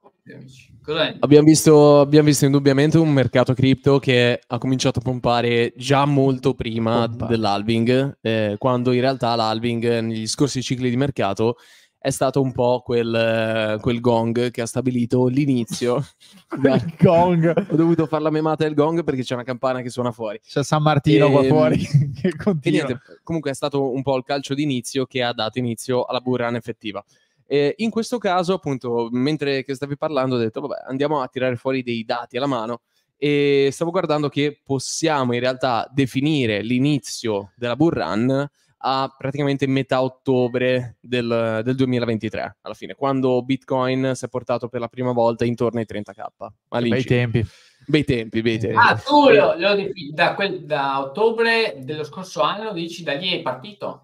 abbiamo visto, abbiamo visto indubbiamente un mercato cripto che ha cominciato a pompare già molto prima Pompa. dell'halving, eh, quando in realtà l'halving negli scorsi cicli di mercato è stato un po' quel, quel gong che ha stabilito l'inizio. Il gong. Ho dovuto fare la memata del gong perché c'è una campana che suona fuori. C'è San Martino e, qua fuori che continua. E niente, comunque è stato un po' il calcio d'inizio che ha dato inizio alla bull run effettiva. E in questo caso, appunto, mentre che stavi parlando, ho detto, vabbè, andiamo a tirare fuori dei dati alla mano. E stavo guardando che possiamo in realtà definire l'inizio della bull run a praticamente metà ottobre del, del duemilaventitré, alla fine, quando Bitcoin si è portato per la prima volta intorno ai trenta k. Bei tempi. Bei tempi, bei tempi. Ah, tu lo, lo da, quel, da ottobre dello scorso anno dici da lì è partito?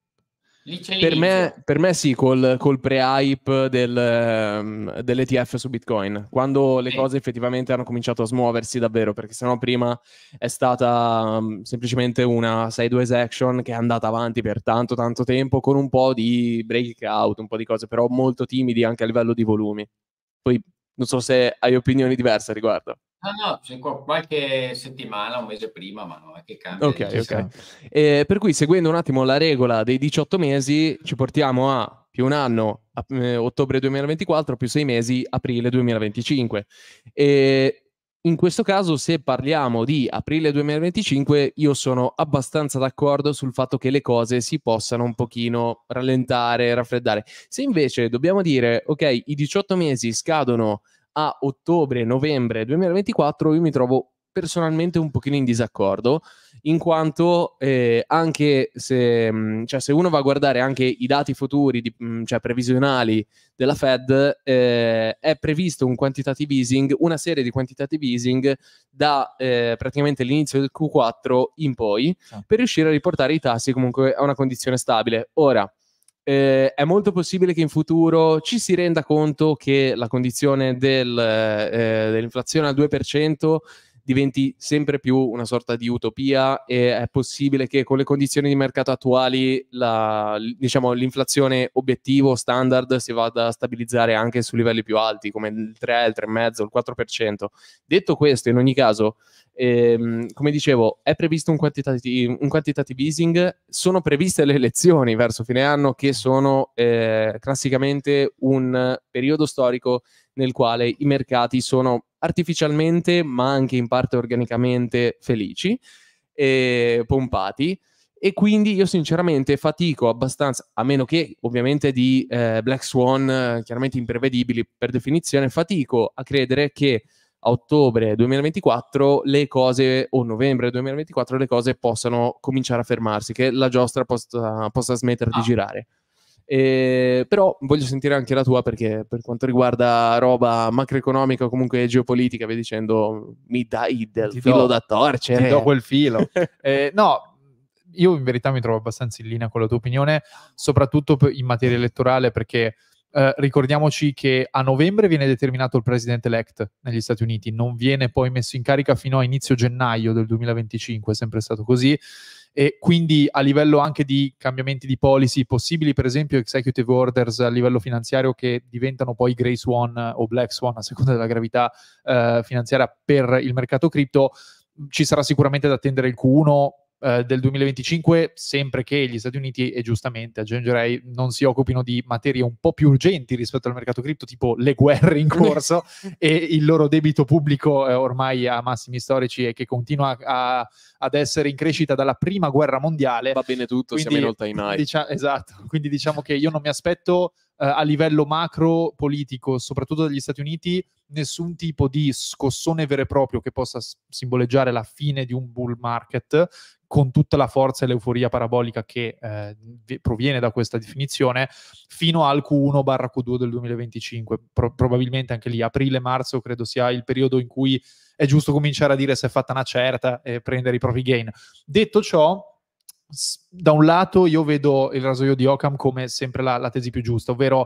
Lì c'è per, me, per me sì, col, col pre-hype del, um, dell'E T F su Bitcoin, quando le sì. cose effettivamente hanno cominciato a smuoversi davvero, perché sennò prima è stata um, semplicemente una sideways action che è andata avanti per tanto tanto tempo con un po' di breakout, un po' di cose, però molto timidi anche a livello di volumi. Poi non so se hai opinioni diverse a riguardo. No, no, c'è qualche settimana, un mese prima, ma non è che cambia. Ok, ok. Eh, per cui, seguendo un attimo la regola dei diciotto mesi, ci portiamo a più un anno, a, eh, ottobre duemilaventiquattro, più sei mesi, aprile duemilaventicinque. E in questo caso, se parliamo di aprile duemilaventicinque, io sono abbastanza d'accordo sul fatto che le cose si possano un pochino rallentare, raffreddare. Se invece dobbiamo dire, ok, i diciotto mesi scadono a ottobre-novembre duemilaventiquattro, io mi trovo personalmente un pochino in disaccordo, in quanto eh, anche se, mh, cioè, se uno va a guardare anche i dati futuri, di, mh, cioè previsionali della Fed, eh, è previsto un quantitative easing, una serie di quantitative easing da eh, praticamente l'inizio del Q quattro in poi, ah. per riuscire a riportare i tassi comunque a una condizione stabile. Ora, Eh, è molto possibile che in futuro ci si renda conto che la condizione del, eh, dell'inflazione al due per cento diventi sempre più una sorta di utopia, e è possibile che con le condizioni di mercato attuali la, diciamo, l'inflazione obiettivo standard si vada a stabilizzare anche su livelli più alti come il tre, il tre virgola cinque, il quattro per cento. Detto questo, in ogni caso, ehm, come dicevo, è previsto un quantitative, un quantitative easing, sono previste le elezioni verso fine anno, che sono eh, classicamente un periodo storico nel quale i mercati sono artificialmente, ma anche in parte organicamente felici e pompati, e quindi io sinceramente fatico abbastanza, a meno che ovviamente di eh, Black Swan chiaramente imprevedibili per definizione, fatico a credere che a ottobre duemilaventiquattro le cose, o novembre duemilaventiquattro, le cose possano cominciare a fermarsi, che la giostra possa, possa smettere ah. di girare. Eh, però voglio sentire anche la tua, perché per quanto riguarda roba macroeconomica o comunque geopolitica, vi dicendo, mi dai del ti filo do, da torcere. Ti do quel filo. eh, no, io in verità mi trovo abbastanza in linea con la tua opinione, soprattutto in materia elettorale, perché eh, ricordiamoci che a novembre viene determinato il president elect negli Stati Uniti, non viene poi messo in carica fino a inizio gennaio del duemilaventicinque, è sempre stato così. E quindi a livello anche di cambiamenti di policy possibili, per esempio executive orders a livello finanziario che diventano poi Grey Swan o Black Swan a seconda della gravità eh, finanziaria per il mercato cripto, ci sarà sicuramente da attendere il Q uno eh, del duemilaventicinque, sempre che gli Stati Uniti, e giustamente aggiungerei, non si occupino di materie un po' più urgenti rispetto al mercato cripto, tipo le guerre in corso e il loro debito pubblico eh, ormai a massimi storici e che continua a, ad essere in crescita dalla prima guerra mondiale. Va bene tutto, quindi, siamo in all time high. Dicia- esatto, quindi diciamo che io non mi aspetto eh, a livello macro politico, soprattutto dagli Stati Uniti, nessun tipo di scossone vero e proprio che possa s- simboleggiare la fine di un bull market, con tutta la forza e l'euforia parabolica che eh, proviene da questa definizione, fino al Q uno barra Q due del duemilaventicinque. Pro- probabilmente anche lì aprile-marzo credo sia il periodo in cui è giusto cominciare a dire se è fatta una certa e prendere i propri gain. Detto ciò, s- da un lato io vedo il rasoio di Occam come sempre la, la tesi più giusta, ovvero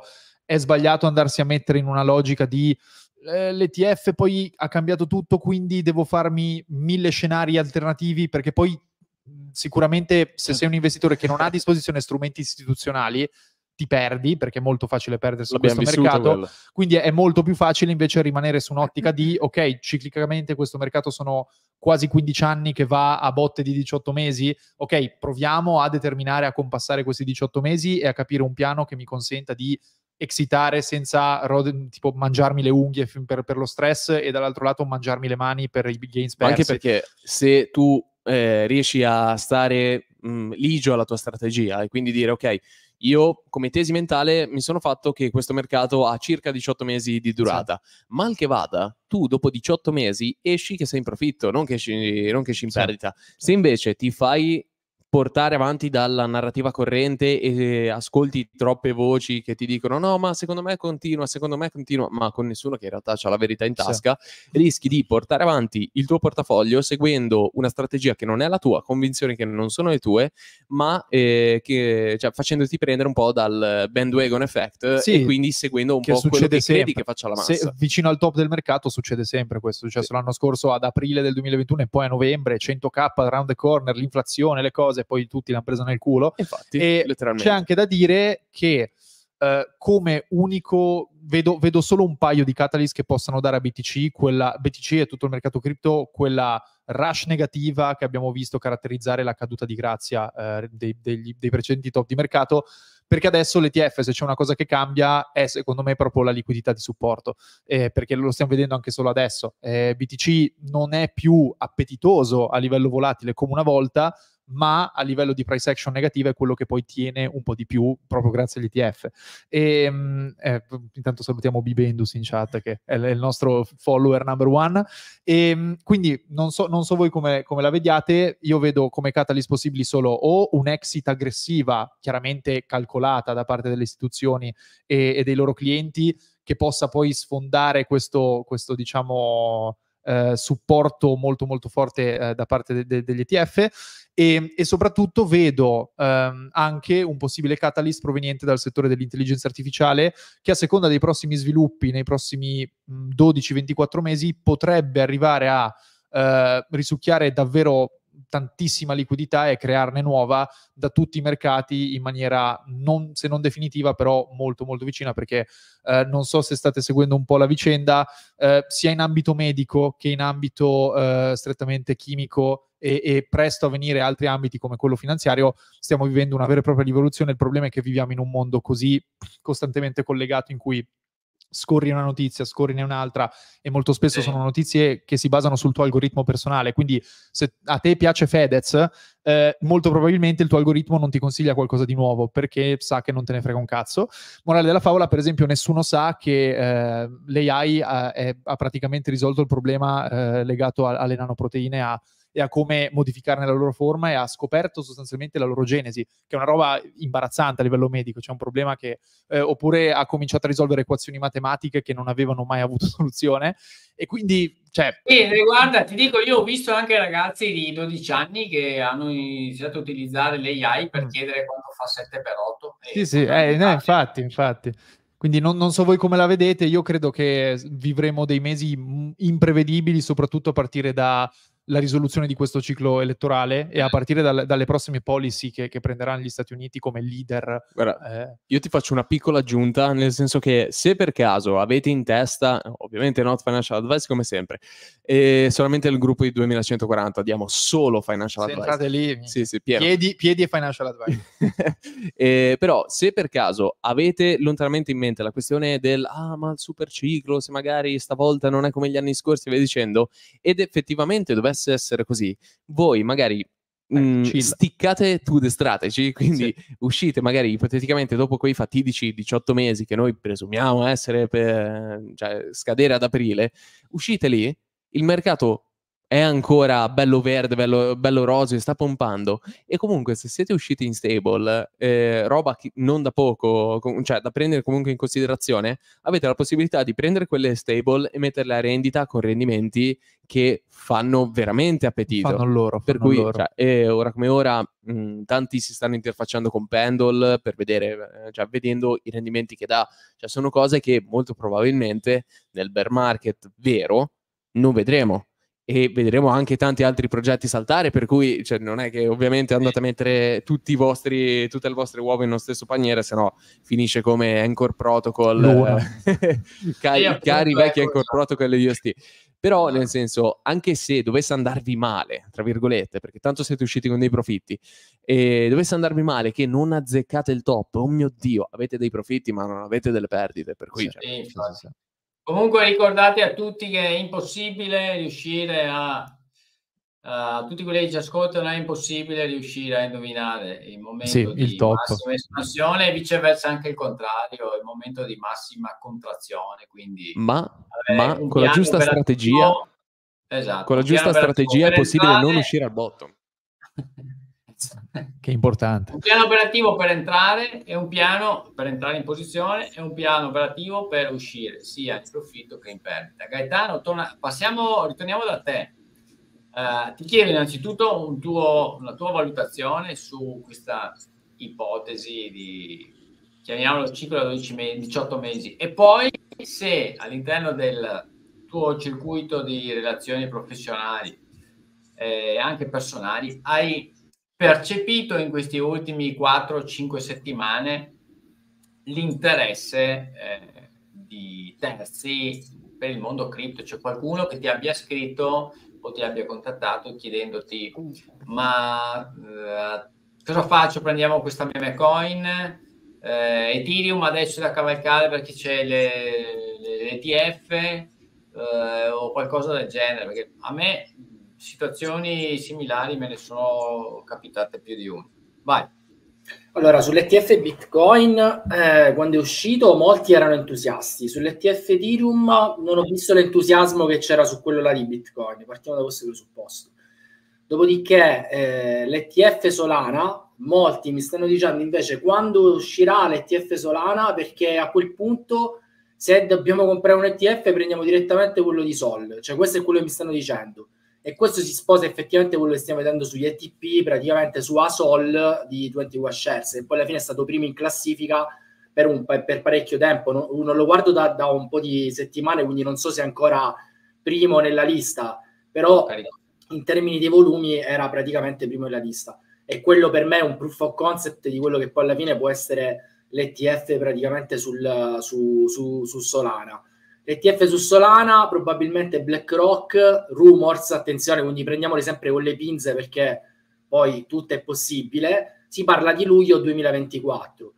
è sbagliato andarsi a mettere in una logica di eh, l'E T F poi ha cambiato tutto, quindi devo farmi mille scenari alternativi, perché poi sicuramente se sei un investitore che non ha a disposizione strumenti istituzionali ti perdi, perché è molto facile perdersi in questo mercato, quello. Quindi è molto più facile invece rimanere su un'ottica di ok, ciclicamente questo mercato sono quasi quindici anni che va a botte di diciotto mesi, ok, proviamo a determinare, a compassare questi diciotto mesi e a capire un piano che mi consenta di exitare senza tipo mangiarmi le unghie per, per lo stress, e dall'altro lato mangiarmi le mani per i big gains persi. Anche perché se tu eh, riesci a stare mh, ligio alla tua strategia e quindi dire ok, io come tesi mentale mi sono fatto che questo mercato ha circa diciotto mesi di durata, sì. Mal che vada, tu dopo diciotto mesi esci che sei in profitto, non che esci, non che esci in sì. perdita. Se invece ti fai portare avanti dalla narrativa corrente e ascolti troppe voci che ti dicono no ma secondo me continua, secondo me continua, ma con nessuno che in realtà ha la verità in tasca, sì. rischi di portare avanti il tuo portafoglio seguendo una strategia che non è la tua, convinzioni che non sono le tue, ma eh, che, cioè, facendoti prendere un po' dal bandwagon effect, sì, e quindi seguendo un po' quello che sempre. credi che faccia la massa. Se vicino al top del mercato succede sempre questo, cioè sì. l'anno scorso ad aprile del duemilaventuno e poi a novembre cento k round the corner, l'inflazione, le cose, poi tutti l'hanno presa nel culo. Infatti, e letteralmente. C'è anche da dire che uh, come unico vedo, vedo solo un paio di catalyst che possano dare a B T C, quella B T C e tutto il mercato cripto, quella rush negativa che abbiamo visto caratterizzare la caduta di grazia uh, dei, degli, dei precedenti top di mercato, perché adesso l'E T F, se c'è una cosa che cambia, è secondo me proprio la liquidità di supporto, eh, perché lo stiamo vedendo anche solo adesso. Eh, B T C non è più appetitoso a livello volatile come una volta, ma a livello di price action negativa è quello che poi tiene un po' di più proprio grazie agli E T F. E, eh, intanto salutiamo Bibendus in chat, che è il nostro follower number one. E, quindi non so, non so voi come, come la vediate, io vedo come catalyst possibili solo o un exit aggressiva, chiaramente calcolata da parte delle istituzioni e, e dei loro clienti, che possa poi sfondare questo, questo diciamo... Eh, supporto molto molto forte eh, da parte de- de- degli E T F, e, e soprattutto vedo ehm, anche un possibile catalyst proveniente dal settore dell'intelligenza artificiale, che a seconda dei prossimi sviluppi nei prossimi dodici ventiquattro mesi potrebbe arrivare a eh, risucchiare davvero tantissima liquidità e crearne nuova da tutti i mercati in maniera non, se non definitiva, però molto molto vicina, perché eh, non so se state seguendo un po' la vicenda, eh, sia in ambito medico che in ambito eh, strettamente chimico e, e presto a venire altri ambiti come quello finanziario, stiamo vivendo una vera e propria rivoluzione. Il problema è che viviamo in un mondo così costantemente collegato, in cui scorri una notizia, scorrine un'altra, e molto spesso sì. sono notizie che si basano sul tuo algoritmo personale, quindi se a te piace Fedez, eh, molto probabilmente il tuo algoritmo non ti consiglia qualcosa di nuovo, perché sa che non te ne frega un cazzo. Morale della favola, per esempio, nessuno sa che eh, l'A I ha, è, ha praticamente risolto il problema eh, legato a, alle nanoproteine, a e a come modificarne la loro forma, e ha scoperto sostanzialmente la loro genesi, che è una roba imbarazzante a livello medico. C'è un problema che eh, oppure ha cominciato a risolvere equazioni matematiche che non avevano mai avuto soluzione, e quindi cioè... E guarda, ti dico, io ho visto anche ragazzi di dodici anni che hanno iniziato a utilizzare l'A I per mm. chiedere quando fa sette per otto. Sì, sì, eh, no, infatti, infatti. Quindi non, non so voi come la vedete, io credo che vivremo dei mesi imprevedibili, soprattutto a partire da la risoluzione di questo ciclo elettorale e a partire dal, dalle prossime policy che, che prenderanno gli Stati Uniti come leader. Guarda, eh. io ti faccio una piccola aggiunta, nel senso che se per caso avete in testa, ovviamente not financial advice come sempre, e solamente il gruppo di duemilacentoquaranta diamo solo financial se advice. Entrate lì, sì, sì, piedi, piedi e financial advice. eh, però se per caso avete lontanamente in mente la questione del ah ma il super ciclo, se magari stavolta non è come gli anni scorsi e via dicendo, ed effettivamente dovesse essere così, voi magari mh, sticcate to the strategy, quindi sì. uscite magari ipoteticamente dopo quei fatidici diciotto mesi che noi presumiamo essere per cioè, scadere ad aprile, uscite lì, il mercato è ancora bello verde, bello, bello roseo, sta pompando. E comunque se siete usciti in stable, eh, roba chi- non da poco, com- cioè da prendere comunque in considerazione, avete la possibilità di prendere quelle stable e metterle a rendita con rendimenti che fanno veramente appetito. Fanno loro, Per fanno cui, loro. cioè, eh, ora come ora, mh, tanti si stanno interfacciando con Pendle per vedere, eh, cioè vedendo i rendimenti che dà. Cioè sono cose che molto probabilmente nel bear market vero non vedremo. E vedremo anche tanti altri progetti saltare, per cui cioè, non è che ovviamente andate a mettere tutti i vostri, tutte le vostre uova in uno stesso paniere, se no finisce come Anchor Protocol, eh, cari, Sì, cari appunto, vecchi ecco, Anchor Protocol e U S T. Però nel senso, anche se dovesse andarvi male, tra virgolette, perché tanto siete usciti con dei profitti, e dovesse andarvi male che non azzeccate il top, oh mio Dio, avete dei profitti ma non avete delle perdite, per cui... Sì, cioè, sì, sì, infatti. sì, sì. Comunque ricordate a tutti che è impossibile riuscire a, a tutti quelli che ci ascoltano, è impossibile riuscire a indovinare il momento Sì, il di top. massima espansione e viceversa anche il contrario, il momento di massima contrazione. Quindi Ma, avere ma un con la piano giusta operativo- strategia, esatto, con la un piano giusta operativo strategia è per possibile non entrare- uscire al bottom. Che è importante. Un piano operativo per entrare e un piano per entrare in posizione e un piano operativo per uscire sia in profitto che in perdita. Gaetano, torna, passiamo, ritorniamo da te. Uh, ti chiedo innanzitutto un tuo, una tua valutazione su questa ipotesi di, chiamiamolo ciclo da dodici mesi, diciotto mesi, e poi se all'interno del tuo circuito di relazioni professionali e eh, anche personali hai percepito in questi ultimi quattro cinque settimane l'interesse eh, di terzi per il mondo cripto, c'è qualcuno che ti abbia scritto o ti abbia contattato chiedendoti ma eh, cosa faccio, prendiamo questa meme coin, eh, Ethereum adesso è da cavalcare perché c'è le, le, le E T F eh, o qualcosa del genere, perché a me situazioni similari me ne sono capitate più di una. Vai. Allora, sull'E T F Bitcoin, eh, quando è uscito, molti erano entusiasti. Sull'E T F Ethereum non ho visto l'entusiasmo che c'era su quello là di Bitcoin. Partiamo da questo presupposto. Dopodiché, eh, l'E T F Solana, molti mi stanno dicendo invece quando uscirà l'E T F Solana, perché a quel punto, se dobbiamo comprare un E T F, prendiamo direttamente quello di Sol. Cioè, questo è quello che mi stanno dicendo. E questo si sposa effettivamente quello che stiamo vedendo sugli E T P, praticamente su Asol di ventuno Shares, e poi alla fine è stato primo in classifica per, un, per parecchio tempo. Non, non lo guardo da, da un po' di settimane, quindi non so se è ancora primo nella lista, però in termini di volumi era praticamente primo nella lista. E quello per me è un proof of concept di quello che poi alla fine può essere l'E T F praticamente sul, su, su, su Solana. E T F su Solana, probabilmente BlackRock, rumors, attenzione, quindi prendiamole sempre con le pinze perché poi tutto è possibile. Si parla di luglio duemilaventiquattro.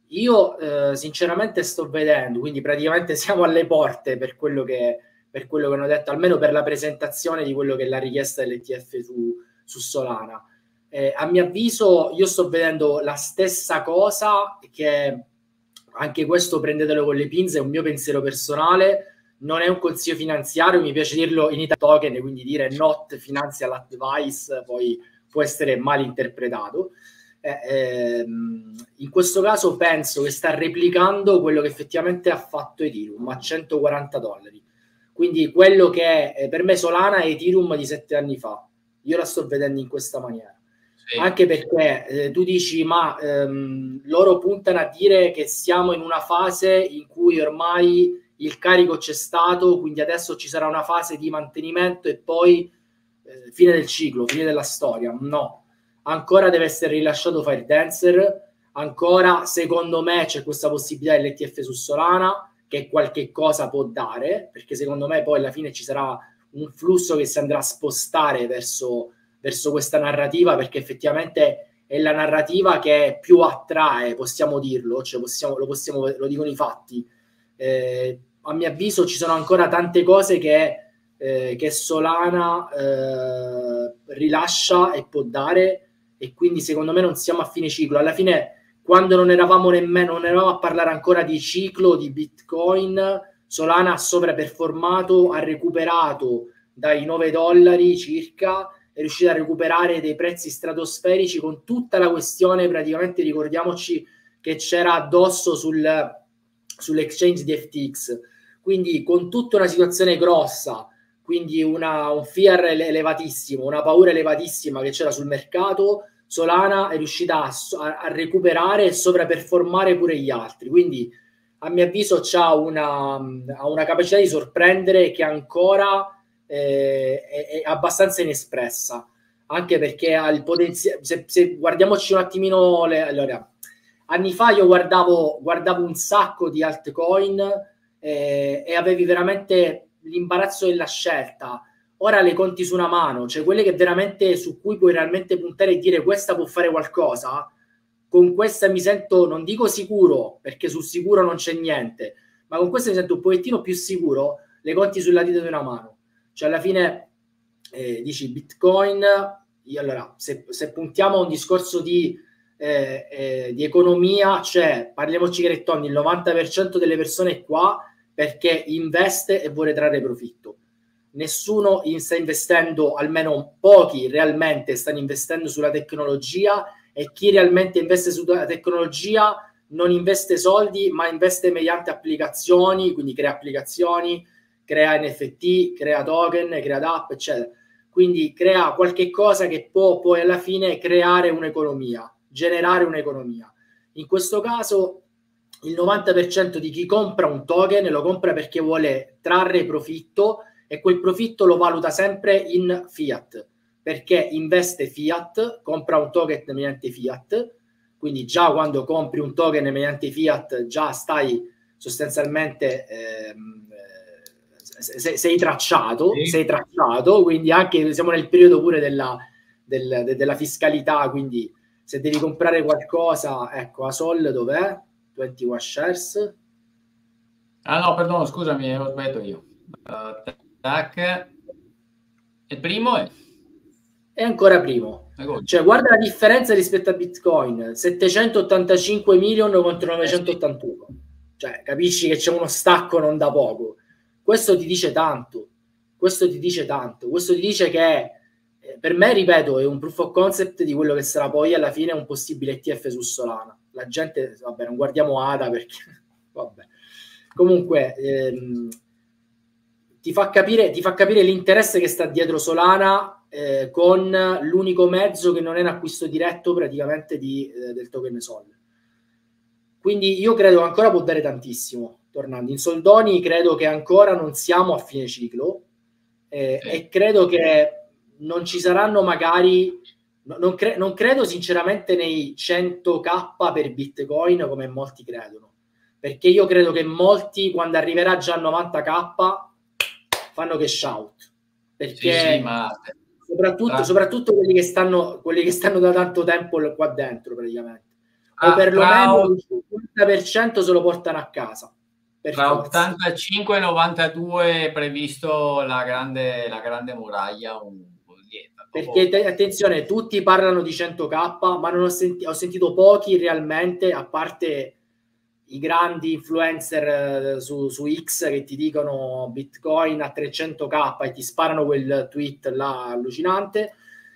Io eh, sinceramente sto vedendo, quindi praticamente siamo alle porte per quello che, per quello che hanno detto, almeno per la presentazione di quello che è la richiesta dell'E T F su, su Solana. Eh, a mio avviso io sto vedendo la stessa cosa, che anche questo prendetelo con le pinze, è un mio pensiero personale, non è un consiglio finanziario, mi piace dirlo in Italia token, quindi dire not financial advice poi può essere mal interpretato. Eh, ehm, in questo caso penso che sta replicando quello che effettivamente ha fatto Ethereum a centoquaranta dollari, quindi quello che è, per me Solana è Ethereum di sette anni fa. Io la sto vedendo in questa maniera. Anche perché eh, tu dici ma ehm, loro puntano a dire che siamo in una fase in cui ormai il carico c'è stato, quindi adesso ci sarà una fase di mantenimento e poi eh, fine del ciclo, fine della storia. No, ancora deve essere rilasciato Firedancer, ancora secondo me c'è questa possibilità dell'E T F su Solana che qualche cosa può dare, perché secondo me poi alla fine ci sarà un flusso che si andrà a spostare verso verso questa narrativa, perché effettivamente è la narrativa che più attrae, possiamo dirlo, cioè possiamo, lo, possiamo, lo dicono i fatti. Eh, a mio avviso ci sono ancora tante cose che, eh, che Solana eh, rilascia e può dare, e quindi secondo me non siamo a fine ciclo. Alla fine, quando non eravamo nemmeno non eravamo a parlare ancora di ciclo di Bitcoin, Solana ha sovraperformato, ha recuperato dai nove dollari circa, è riuscita a recuperare dei prezzi stratosferici con tutta la questione, praticamente ricordiamoci che c'era addosso sul, sull'exchange di F T X, quindi con tutta una situazione grossa, quindi una, un fear elevatissimo, una paura elevatissima che c'era sul mercato, Solana è riuscita a, a recuperare e sovraperformare pure gli altri, quindi a mio avviso c'ha una, ha una capacità di sorprendere che ancora eh, è, è abbastanza inespressa, anche perché ha il potenziale. Se, se guardiamoci un attimino le, allora, anni fa io guardavo, guardavo un sacco di altcoin eh, e avevi veramente l'imbarazzo della scelta. Ora le conti su una mano, cioè quelle che veramente su cui puoi realmente puntare e dire questa può fare qualcosa, con questa mi sento, non dico sicuro, perché sul sicuro non c'è niente, ma con questa mi sento un pochettino più sicuro, le conti sulla dita di una mano. Cioè alla fine eh, dici Bitcoin, io, allora se, se puntiamo a un discorso di, eh, eh, di economia, cioè parliamoci che il novanta per cento delle persone è qua perché investe e vuole trarre profitto. Nessuno in sta investendo, almeno pochi realmente stanno investendo sulla tecnologia, e chi realmente investe sulla tecnologia non investe soldi, ma investe mediante applicazioni, quindi crea applicazioni, crea N F T, crea token, crea app, eccetera. Quindi crea qualche cosa che può poi alla fine creare un'economia, generare un'economia. In questo caso il novanta per cento di chi compra un token lo compra perché vuole trarre profitto, e quel profitto lo valuta sempre in fiat, perché investe fiat, compra un token mediante fiat, quindi già quando compri un token mediante fiat già stai sostanzialmente ehm, sei, sei tracciato, sì. sei tracciato, quindi anche siamo nel periodo pure della, del, de, della fiscalità, quindi se devi comprare qualcosa, ecco, Asol dov'è? ventuno shares. Ah no, perdono, scusami, ho sbagliato io. Uh, tac. Il primo è? È ancora primo. Cioè, guarda la differenza rispetto a Bitcoin: settecentottantacinque milioni contro novecentottantuno. Cioè, capisci che c'è uno stacco non da poco. Questo ti dice tanto. Questo ti dice tanto. Questo ti dice che, eh, per me, ripeto, è un proof of concept di quello che sarà poi alla fine un possibile E T F su Solana. La gente, vabbè, non guardiamo A D A perché, vabbè. Comunque, ehm, ti fa capire, ti fa capire l'interesse che sta dietro Solana, eh, con l'unico mezzo che non è un acquisto diretto praticamente di, eh, del token Sol. Quindi io credo che ancora può dare tantissimo. Tornando in soldoni, credo che ancora non siamo a fine ciclo, eh, sì. E credo che non ci saranno magari, non, cre- non credo sinceramente nei cento K per Bitcoin come molti credono, perché io credo che molti, quando arriverà già a novanta K, fanno cash out, perché sì, sì, ma... soprattutto, tra... soprattutto quelli che stanno quelli che stanno da tanto tempo qua dentro praticamente, ah, o perlomeno tra... il cinquanta per cento se lo portano a casa. Per tra forza. ottantacinque e novantadue è previsto la grande, la grande muraglia, un perché te, attenzione, tutti parlano di cento K, ma non ho, senti- ho sentito pochi realmente, a parte i grandi influencer uh, su, su X che ti dicono Bitcoin a trecento K e ti sparano quel tweet là allucinante,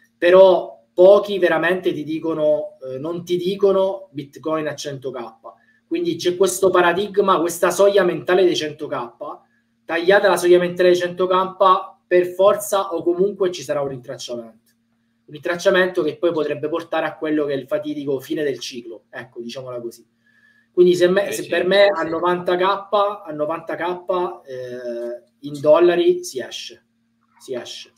però pochi veramente ti dicono, uh, non ti dicono Bitcoin a cento K. Quindi c'è questo paradigma, questa soglia mentale dei cento K, tagliata la soglia mentale dei cento K, per forza o comunque ci sarà un rintracciamento. Un rintracciamento che poi potrebbe portare a quello che è il fatidico fine del ciclo, ecco, diciamola così. Quindi se, me, se per me a novanta K, a novanta K eh, in dollari si esce. Si esce.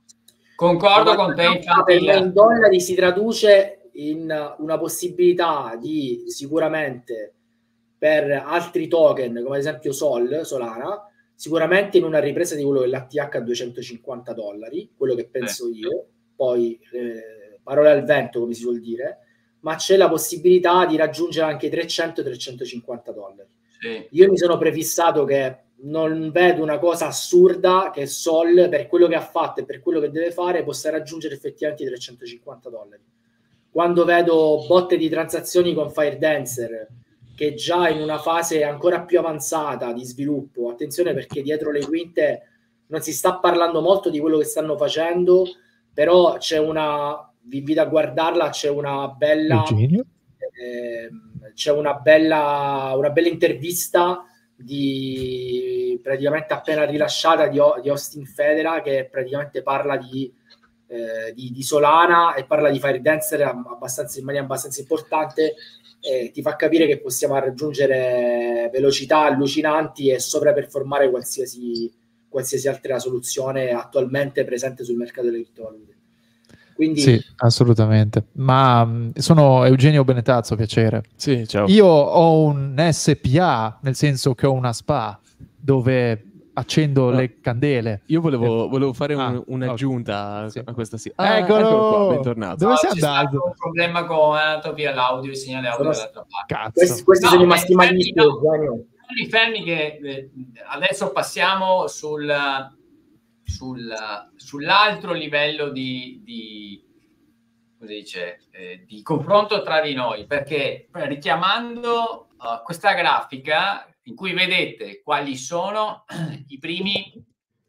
Concordo con te, infatti. Per me in dollari si traduce in una possibilità di, sicuramente per altri token, come ad esempio Sol, Solana, sicuramente in una ripresa di quello dell'A T H a duecentocinquanta dollari, quello che penso eh. io, poi eh, parole al vento, come si suol dire, ma c'è la possibilità di raggiungere anche trecento trecentocinquanta dollari. Sì. Io mi sono prefissato che non vedo una cosa assurda che Sol, per quello che ha fatto e per quello che deve fare, possa raggiungere effettivamente i trecentocinquanta dollari. Quando vedo botte di transazioni con Firedancer, che già in una fase ancora più avanzata di sviluppo, attenzione perché dietro le quinte non si sta parlando molto di quello che stanno facendo, però c'è una, vi invito a guardarla, c'è una bella eh, c'è una bella una bella intervista di praticamente appena rilasciata di, di Austin Federa, che praticamente parla di, eh, di, di Solana e parla di Fire Dancer abbastanza, in maniera abbastanza importante, e ti fa capire che possiamo raggiungere velocità allucinanti e sovraperformare qualsiasi, qualsiasi altra soluzione attualmente presente sul mercato delle criptovalute. Quindi... Sì, assolutamente. Ma mh, sono Eugenio Benetazzo, piacere. Sì, ciao. Io ho un S P A, nel senso che ho una spa dove accendo no. le candele. Io volevo, volevo fare ah, un, un'aggiunta okay. sì. a questa sì. Ah, eccolo! eccolo qua, bentornato. Dove no, sei c'è andato? Stato un problema con è andato via l'audio, il segnale audio dall'altra parte. Cazzo. Questi, questi no, sono rimasti fermi, malissimi. no, fermi, fermi che eh, adesso passiamo sul, sul, sull'altro livello di, di come si dice, eh, di confronto tra di noi, perché richiamando uh, questa grafica in cui vedete quali sono i primi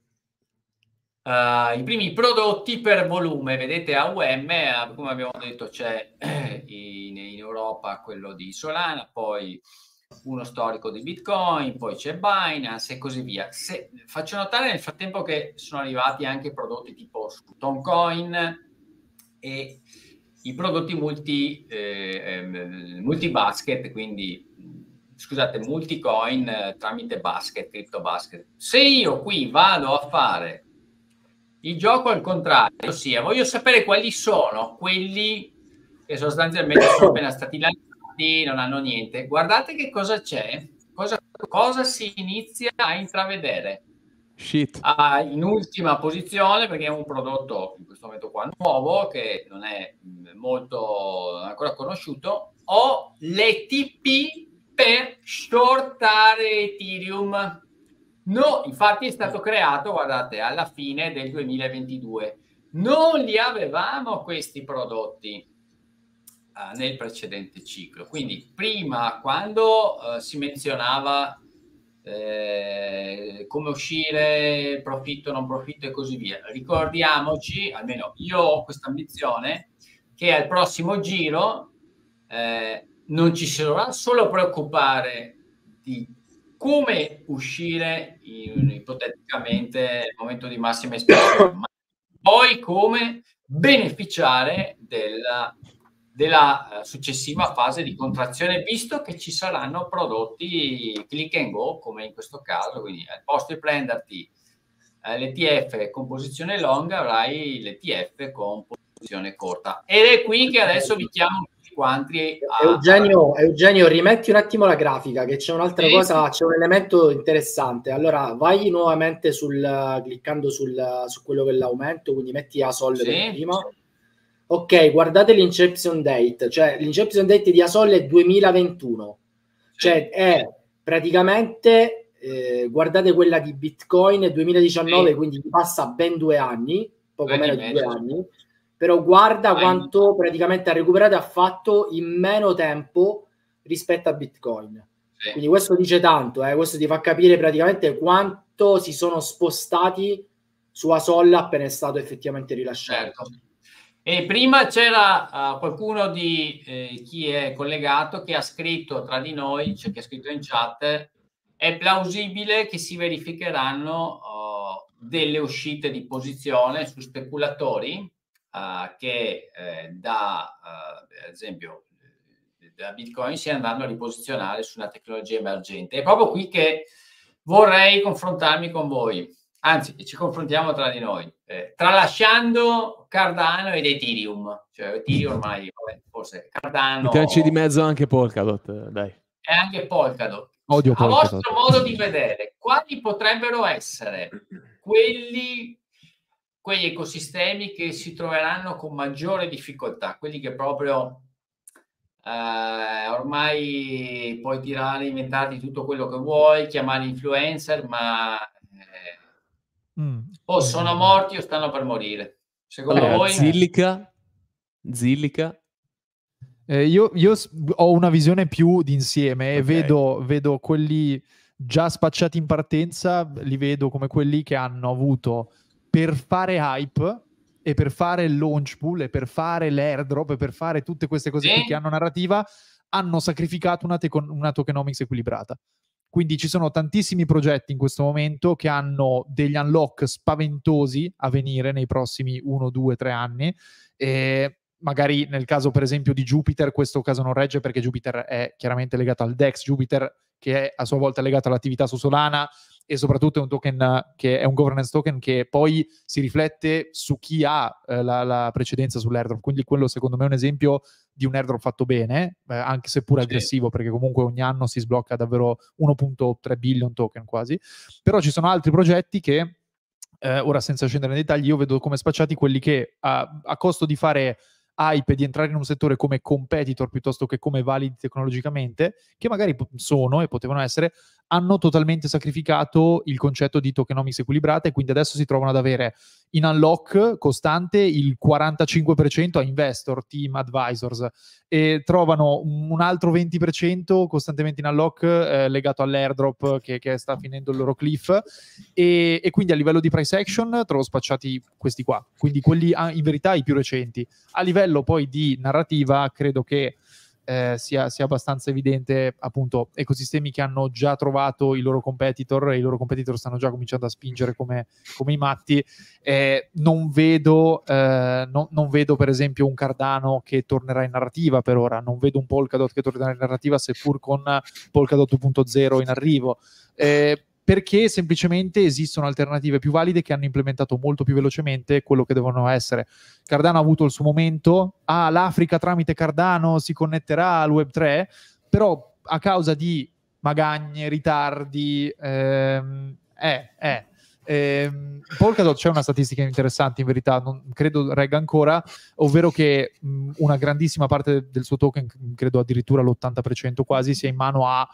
uh, i primi prodotti per volume, vedete A U M, uh, come abbiamo detto c'è in, in Europa quello di Solana, poi uno storico di Bitcoin, poi c'è Binance e così via. Se, faccio notare nel frattempo che sono arrivati anche prodotti tipo Toncoin e i prodotti multi, eh, multi basket, quindi scusate, multicoin eh, tramite basket, crypto basket. Se io qui vado a fare il gioco al contrario, ossia voglio sapere quali sono quelli che sostanzialmente sono appena stati lanciati, non hanno niente, guardate che cosa c'è, cosa, cosa si inizia a intravedere. Shit. Ah, in ultima posizione, perché è un prodotto in questo momento qua nuovo che non è molto ancora conosciuto, ho l'E T P per shortare Ethereum. No, infatti è stato creato, guardate, alla fine del duemilaventidue. Non li avevamo questi prodotti uh, nel precedente ciclo. Quindi prima, quando uh, si menzionava Eh, come uscire, profitto, non profitto e così via, ricordiamoci, almeno io ho questa ambizione, che al prossimo giro eh, non ci si dovrà solo preoccupare di come uscire in, ipoteticamente nel momento di massima espansione, ma poi come beneficiare della della uh, successiva fase di contrazione, visto che ci saranno prodotti click and go come in questo caso, quindi al posto di prenderti uh, l'E T F con posizione long avrai l'E T F con posizione corta, ed è qui che adesso vi chiamo tutti quanti a... Eugenio, Eugenio, rimetti un attimo la grafica, che c'è un'altra sì, cosa, sì. C'è un elemento interessante. Allora vai nuovamente sul cliccando sul, su quello che è l'aumento, quindi metti A S O L sì. per prima. Ok, guardate l'inception date, cioè l'inception date di A S O L è duemilaventuno, cioè è praticamente, eh, guardate quella di Bitcoin è duemiladiciannove, sì. Quindi passa ben due anni, poco meno di due anni, però guarda quanto praticamente ha recuperato e ha fatto in meno tempo rispetto a Bitcoin. Sì. Quindi questo dice tanto, eh, questo ti fa capire praticamente quanto si sono spostati su A S O L appena è stato effettivamente rilasciato. Certo. E prima c'era uh, qualcuno di eh, chi è collegato che ha scritto tra di noi, cioè che ha scritto in chat, è plausibile che si verificheranno uh, delle uscite di posizione su speculatori uh, che eh, da, uh, ad esempio, da Bitcoin si andranno a riposizionare su una tecnologia emergente. È proprio qui che vorrei confrontarmi con voi. Anzi, ci confrontiamo tra di noi, eh, tralasciando Cardano ed Ethereum, cioè Ethereum ormai, vabbè, forse Cardano... Mettiamoci di mezzo anche Polkadot, dai. E anche Polkadot. Odio A Polkadot. vostro modo di vedere, quali potrebbero essere quelli, quegli ecosistemi che si troveranno con maggiore difficoltà, quelli che proprio... Eh, ormai puoi tirare, inventarti tutto quello che vuoi, chiamare influencer, ma... Eh, Mm. o sono morti o stanno per morire. Secondo Allora, voi? Zilliqa, Zilliqa. Eh, io, io ho una visione più d'insieme e Okay. vedo, vedo quelli già spacciati in partenza, li vedo come quelli che hanno avuto, per fare hype e per fare il launch pool e per fare l'airdrop e per fare tutte queste cose Sì. qui che hanno narrativa, hanno sacrificato una, teco- una tokenomics equilibrata. Quindi ci sono tantissimi progetti in questo momento che hanno degli unlock spaventosi a venire nei prossimi uno, due, tre anni, e magari nel caso per esempio di Jupiter questo caso non regge, perché Jupiter è chiaramente legato al DEX Jupiter, che è a sua volta legato all'attività su Solana, e soprattutto è un token che è un governance token che poi si riflette su chi ha eh, la, la precedenza sull'airdrop. Quindi quello secondo me è un esempio di un airdrop fatto bene, eh, anche se pure Sì. aggressivo, perché comunque ogni anno si sblocca davvero uno virgola tre billion token quasi. Però ci sono altri progetti che eh, ora, senza scendere nei dettagli, io vedo come spacciati quelli che a, a costo di fare hype, di entrare in un settore come competitor piuttosto che come validi tecnologicamente, che magari sono e potevano essere, hanno totalmente sacrificato il concetto di tokenomics equilibrata, e quindi adesso si trovano ad avere in unlock costante il quarantacinque per cento a investor, team, advisors, e trovano un altro venti per cento costantemente in unlock eh, legato all'airdrop che, che sta finendo il loro cliff, e, e quindi a livello di price action trovo spacciati questi qua, quindi quelli ah, in verità i più recenti. A livello poi di narrativa credo che Eh, sia, sia abbastanza evidente, appunto, ecosistemi che hanno già trovato i loro competitor, e i loro competitor stanno già cominciando a spingere come, come i matti. Eh, non vedo eh, no, non vedo per esempio un Cardano che tornerà in narrativa per ora, non vedo un Polkadot che tornerà in narrativa, seppur con Polkadot due punto zero in arrivo, eh, perché semplicemente esistono alternative più valide che hanno implementato molto più velocemente quello che devono essere. Cardano ha avuto il suo momento, ah, l'Africa tramite Cardano si connetterà al web tre, però a causa di magagne, ritardi, ehm, eh, eh, ehm, Polkadot c'è una statistica interessante in verità, non credo regga ancora, ovvero che mh, una grandissima parte del suo token, credo addirittura l'ottanta per cento quasi, sia in mano a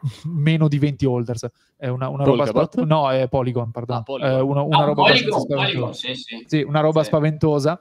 meno di venti holders. È una, una roba spa- no, è Polygon, pardon. Ah, Polygon. Eh, una, una No, roba Polygon, spaventosa. Polygon, sì, sì. Sì, una roba Sì. spaventosa.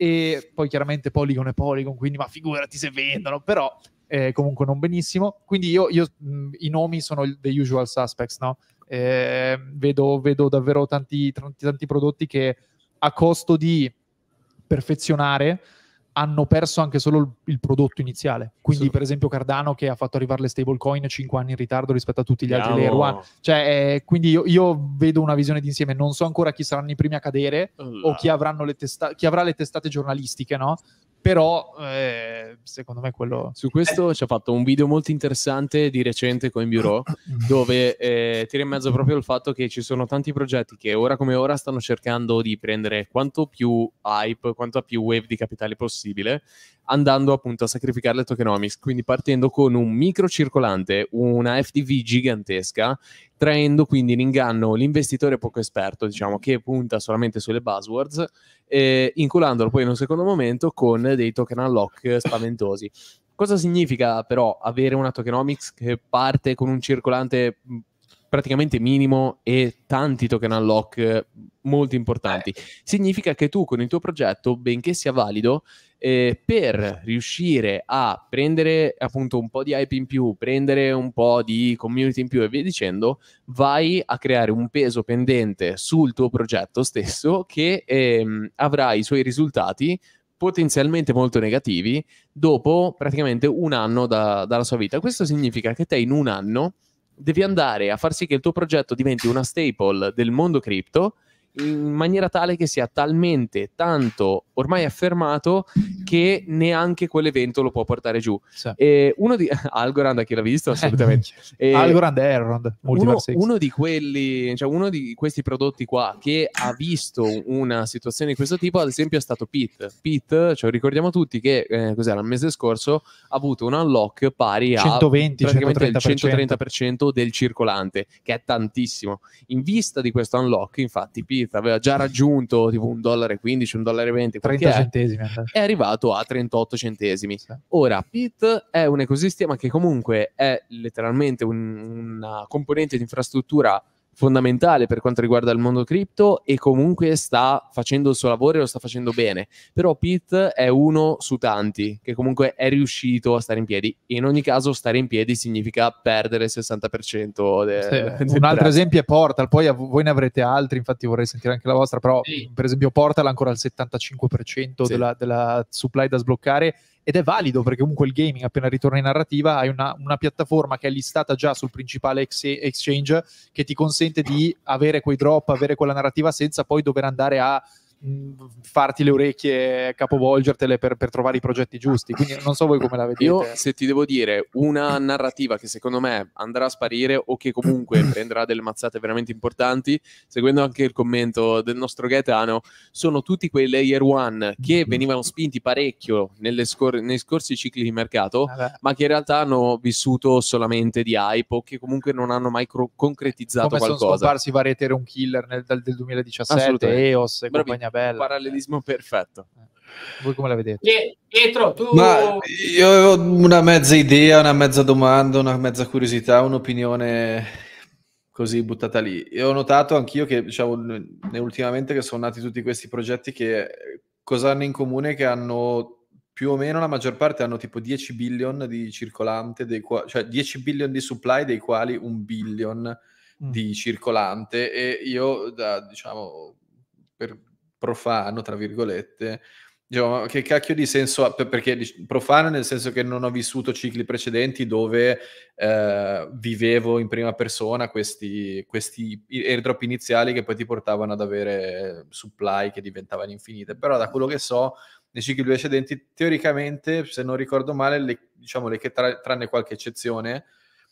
E poi chiaramente Polygon è Polygon, quindi ma figurati se vendono, però eh, comunque non benissimo. Quindi io, io mh, i nomi sono the usual suspects, no? Eh, vedo, vedo davvero tanti, tanti, tanti prodotti che a costo di perfezionare hanno perso anche solo il, il prodotto iniziale. Quindi sì. Per esempio Cardano che ha fatto arrivare le stablecoin cinque anni in ritardo rispetto a tutti gli Andiamo. altri layer one. Cioè, eh, quindi io, io vedo una visione d'insieme. Non so ancora chi saranno i primi a cadere Allah. o chi, avranno le testa- chi avrà le testate giornalistiche, no? Però eh, secondo me quello... Su questo ci ha fatto un video molto interessante di recente con Bureau, dove eh, tira in mezzo proprio il fatto che ci sono tanti progetti che ora come ora stanno cercando di prendere quanto più hype, quanto più wave di capitale possibile, andando appunto a sacrificare le tokenomics, quindi partendo con un microcircolante, una F T V gigantesca, traendo quindi in inganno l'investitore poco esperto, diciamo, che punta solamente sulle buzzwords, eh, inculandolo poi in un secondo momento con dei token unlock spaventosi. Cosa significa però avere una tokenomics che parte con un circolante praticamente minimo e tanti token unlock molto importanti? Significa che tu con il tuo progetto, benché sia valido, eh, per riuscire a prendere appunto un po' di hype in più, prendere un po' di community in più e via dicendo, vai a creare un peso pendente sul tuo progetto stesso che ehm, avrà i suoi risultati potenzialmente molto negativi dopo praticamente un anno da, dalla sua vita. Questo significa che te in un anno devi andare a far sì che il tuo progetto diventi una staple del mondo cripto in maniera tale che sia talmente tanto ormai affermato che neanche quell'evento lo può portare giù. Sì. E uno di Algorand, chi l'ha visto? Assolutamente. Eh, Algorand è Elrond, uno, uno di quelli, cioè uno di questi prodotti qua che ha visto una situazione di questo tipo, ad esempio, è stato Pit. Pit, cioè ricordiamo tutti che eh, cos'era il mese scorso ha avuto un unlock pari a centoventi, praticamente il centotrenta per cento del circolante, che è tantissimo. In vista di questo unlock, infatti, Pit aveva già raggiunto tipo un dollaro e qudici, un dollaro e venti, trenta centesimi, è arrivato a trentotto centesimi. Sì. Ora, Pit è un ecosistema che comunque è letteralmente un, una componente di infrastruttura fondamentale per quanto riguarda il mondo cripto e comunque sta facendo il suo lavoro e lo sta facendo bene. Però Pete è uno su tanti che comunque è riuscito a stare in piedi. In ogni caso stare in piedi significa perdere il sessanta per cento de- Sì, del un altro prezzo. esempio è Portal, poi a- voi ne avrete altri, infatti vorrei sentire anche la vostra, però Sì. per esempio Portal ha ancora il settantacinque per cento Sì. della, della supply da sbloccare, ed è valido perché comunque il gaming appena ritorna in narrativa hai una, una piattaforma che è listata già sul principale ex- exchange che ti consente di avere quei drop, avere quella narrativa senza poi dover andare a mh, farti le orecchie, capovolgertele per, per trovare i progetti giusti. Quindi non so voi come la vedete. Io, se ti devo dire una narrativa che secondo me andrà a sparire o che comunque prenderà delle mazzate veramente importanti, seguendo anche il commento del nostro Gaetano, sono tutti quei layer one che venivano spinti parecchio nelle scor- nei scorsi cicli di mercato, Vabbè. ma che in realtà hanno vissuto solamente di hype o che comunque non hanno mai cro- concretizzato Come sono qualcosa. scomparsi vari Ethereum Killer nel, dal, del duemiladiciassette, Assolutamente. E O S e Bravi, compagnia bella. parallelismo perfetto. Voi come la vedete? Pie- Pietro, tu... Ma io avevo una mezza idea, una mezza domanda, una mezza curiosità, un'opinione così buttata lì. E ho notato anch'io che, diciamo, ne- ultimamente che sono nati tutti questi progetti che eh, cosa hanno in comune? Che hanno più o meno la maggior parte hanno tipo dieci billion di circolante, dei qua- cioè dieci billion di supply, dei quali un billion Mm. di circolante. E io, da, diciamo, per profano, tra virgolette, diciamo, che cacchio di senso ha? Per- Perché dic- profano nel senso che non ho vissuto cicli precedenti dove eh, vivevo in prima persona questi, questi airdrop iniziali che poi ti portavano ad avere supply che diventavano infinite. Però da quello che so, nei cicli precedenti, teoricamente, se non ricordo male, le, diciamo, le che tra- tranne qualche eccezione,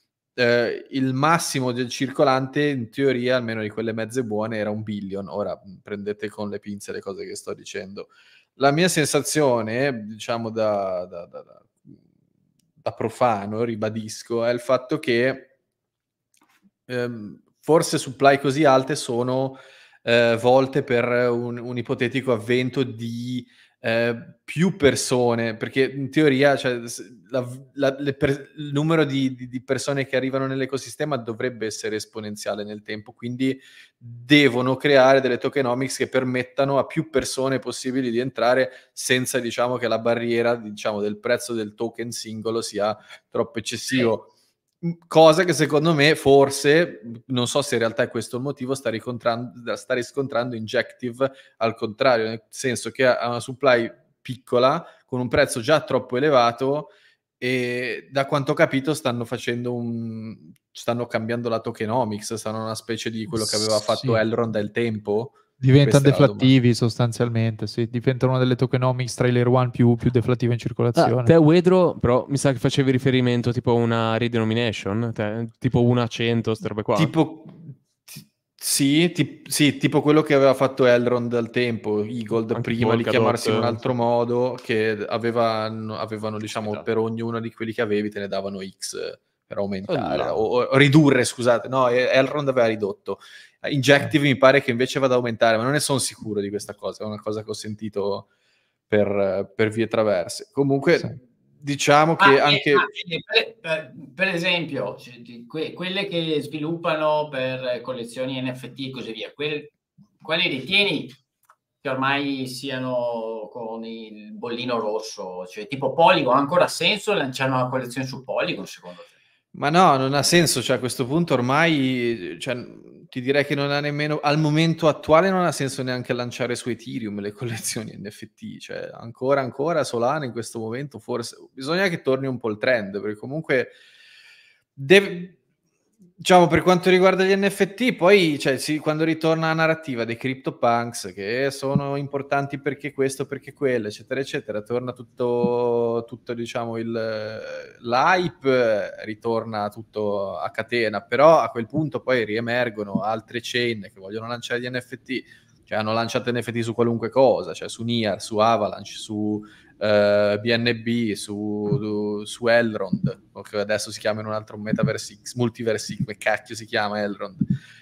eh, il massimo del circolante, in teoria, almeno di quelle mezze buone, era un billion. Ora prendete con le pinze le cose che sto dicendo. La mia sensazione, diciamo da, da, da, da, da profano, ribadisco, è il fatto che ehm, forse supply così alte sono eh, volte per un, un ipotetico avvento di eh, più persone, perché in teoria cioè, la, la, le per, il numero di, di, di persone che arrivano nell'ecosistema dovrebbe essere esponenziale nel tempo, quindi devono creare delle tokenomics che permettano a più persone possibili di entrare senza, diciamo, che la barriera, diciamo, del prezzo del token singolo sia troppo eccessivo. Cosa che secondo me forse, non so se in realtà è questo il motivo, sta, sta riscontrando Injective al contrario, nel senso che ha una supply piccola con un prezzo già troppo elevato e da quanto ho capito stanno facendo un stanno cambiando la tokenomics, stanno una specie di quello che aveva fatto Sì. Elrond del tempo. Diventano Questa era la deflattivi sostanzialmente, sì. Diventano una delle tokenomics tra i layer one più, più deflattive in circolazione. Ah, te Wedro, però mi sa che facevi riferimento tipo a una redenomination, te, tipo una a cento, queste robe qua. Tipo, ti- sì, ti- sì, tipo quello che aveva fatto Elrond al tempo, Eagold, Anche prima di Polkadot, chiamarsi in un eh, altro sì. modo, che avevano, avevano diciamo, Esatto. per ognuno di quelli che avevi te ne davano X per aumentare, Allah. o, o ridurre, scusate, no, Elrond aveva ridotto. Injective mi pare che invece vada ad aumentare, ma non ne sono sicuro di questa cosa, è una cosa che ho sentito per, per vie traverse. Comunque, Sì. diciamo Ma, che eh, anche... ma, eh, per, per- per esempio, cioè, di que- quelle che sviluppano per collezioni N F T e così via, quelle, quelle ritieni che ormai siano con il bollino rosso? Cioè, tipo Polygon, ha ancora senso lanciare una collezione su Polygon, secondo te? Ma no, non ha senso, cioè a questo punto ormai, cioè, ti direi che non ha nemmeno, al momento attuale non ha senso neanche lanciare su Ethereum le collezioni N F T, cioè ancora ancora Solana in questo momento forse, bisogna che torni un po' il trend, perché comunque, deve, diciamo per quanto riguarda gli N F T, poi cioè, sì, quando ritorna la narrativa dei CryptoPunks, che sono importanti perché questo, perché quello, eccetera, eccetera, torna tutto, tutto diciamo, il, l'hype, ritorna tutto a catena, però a quel punto poi riemergono altre chain che vogliono lanciare gli N F T, cioè hanno lanciato N F T su qualunque cosa, cioè su Niar, su Avalanche, su Uh, B N B, su, su Elrond, che adesso si chiama in un altro Metaverse X, Multiverse X, come cacchio si chiama Elrond.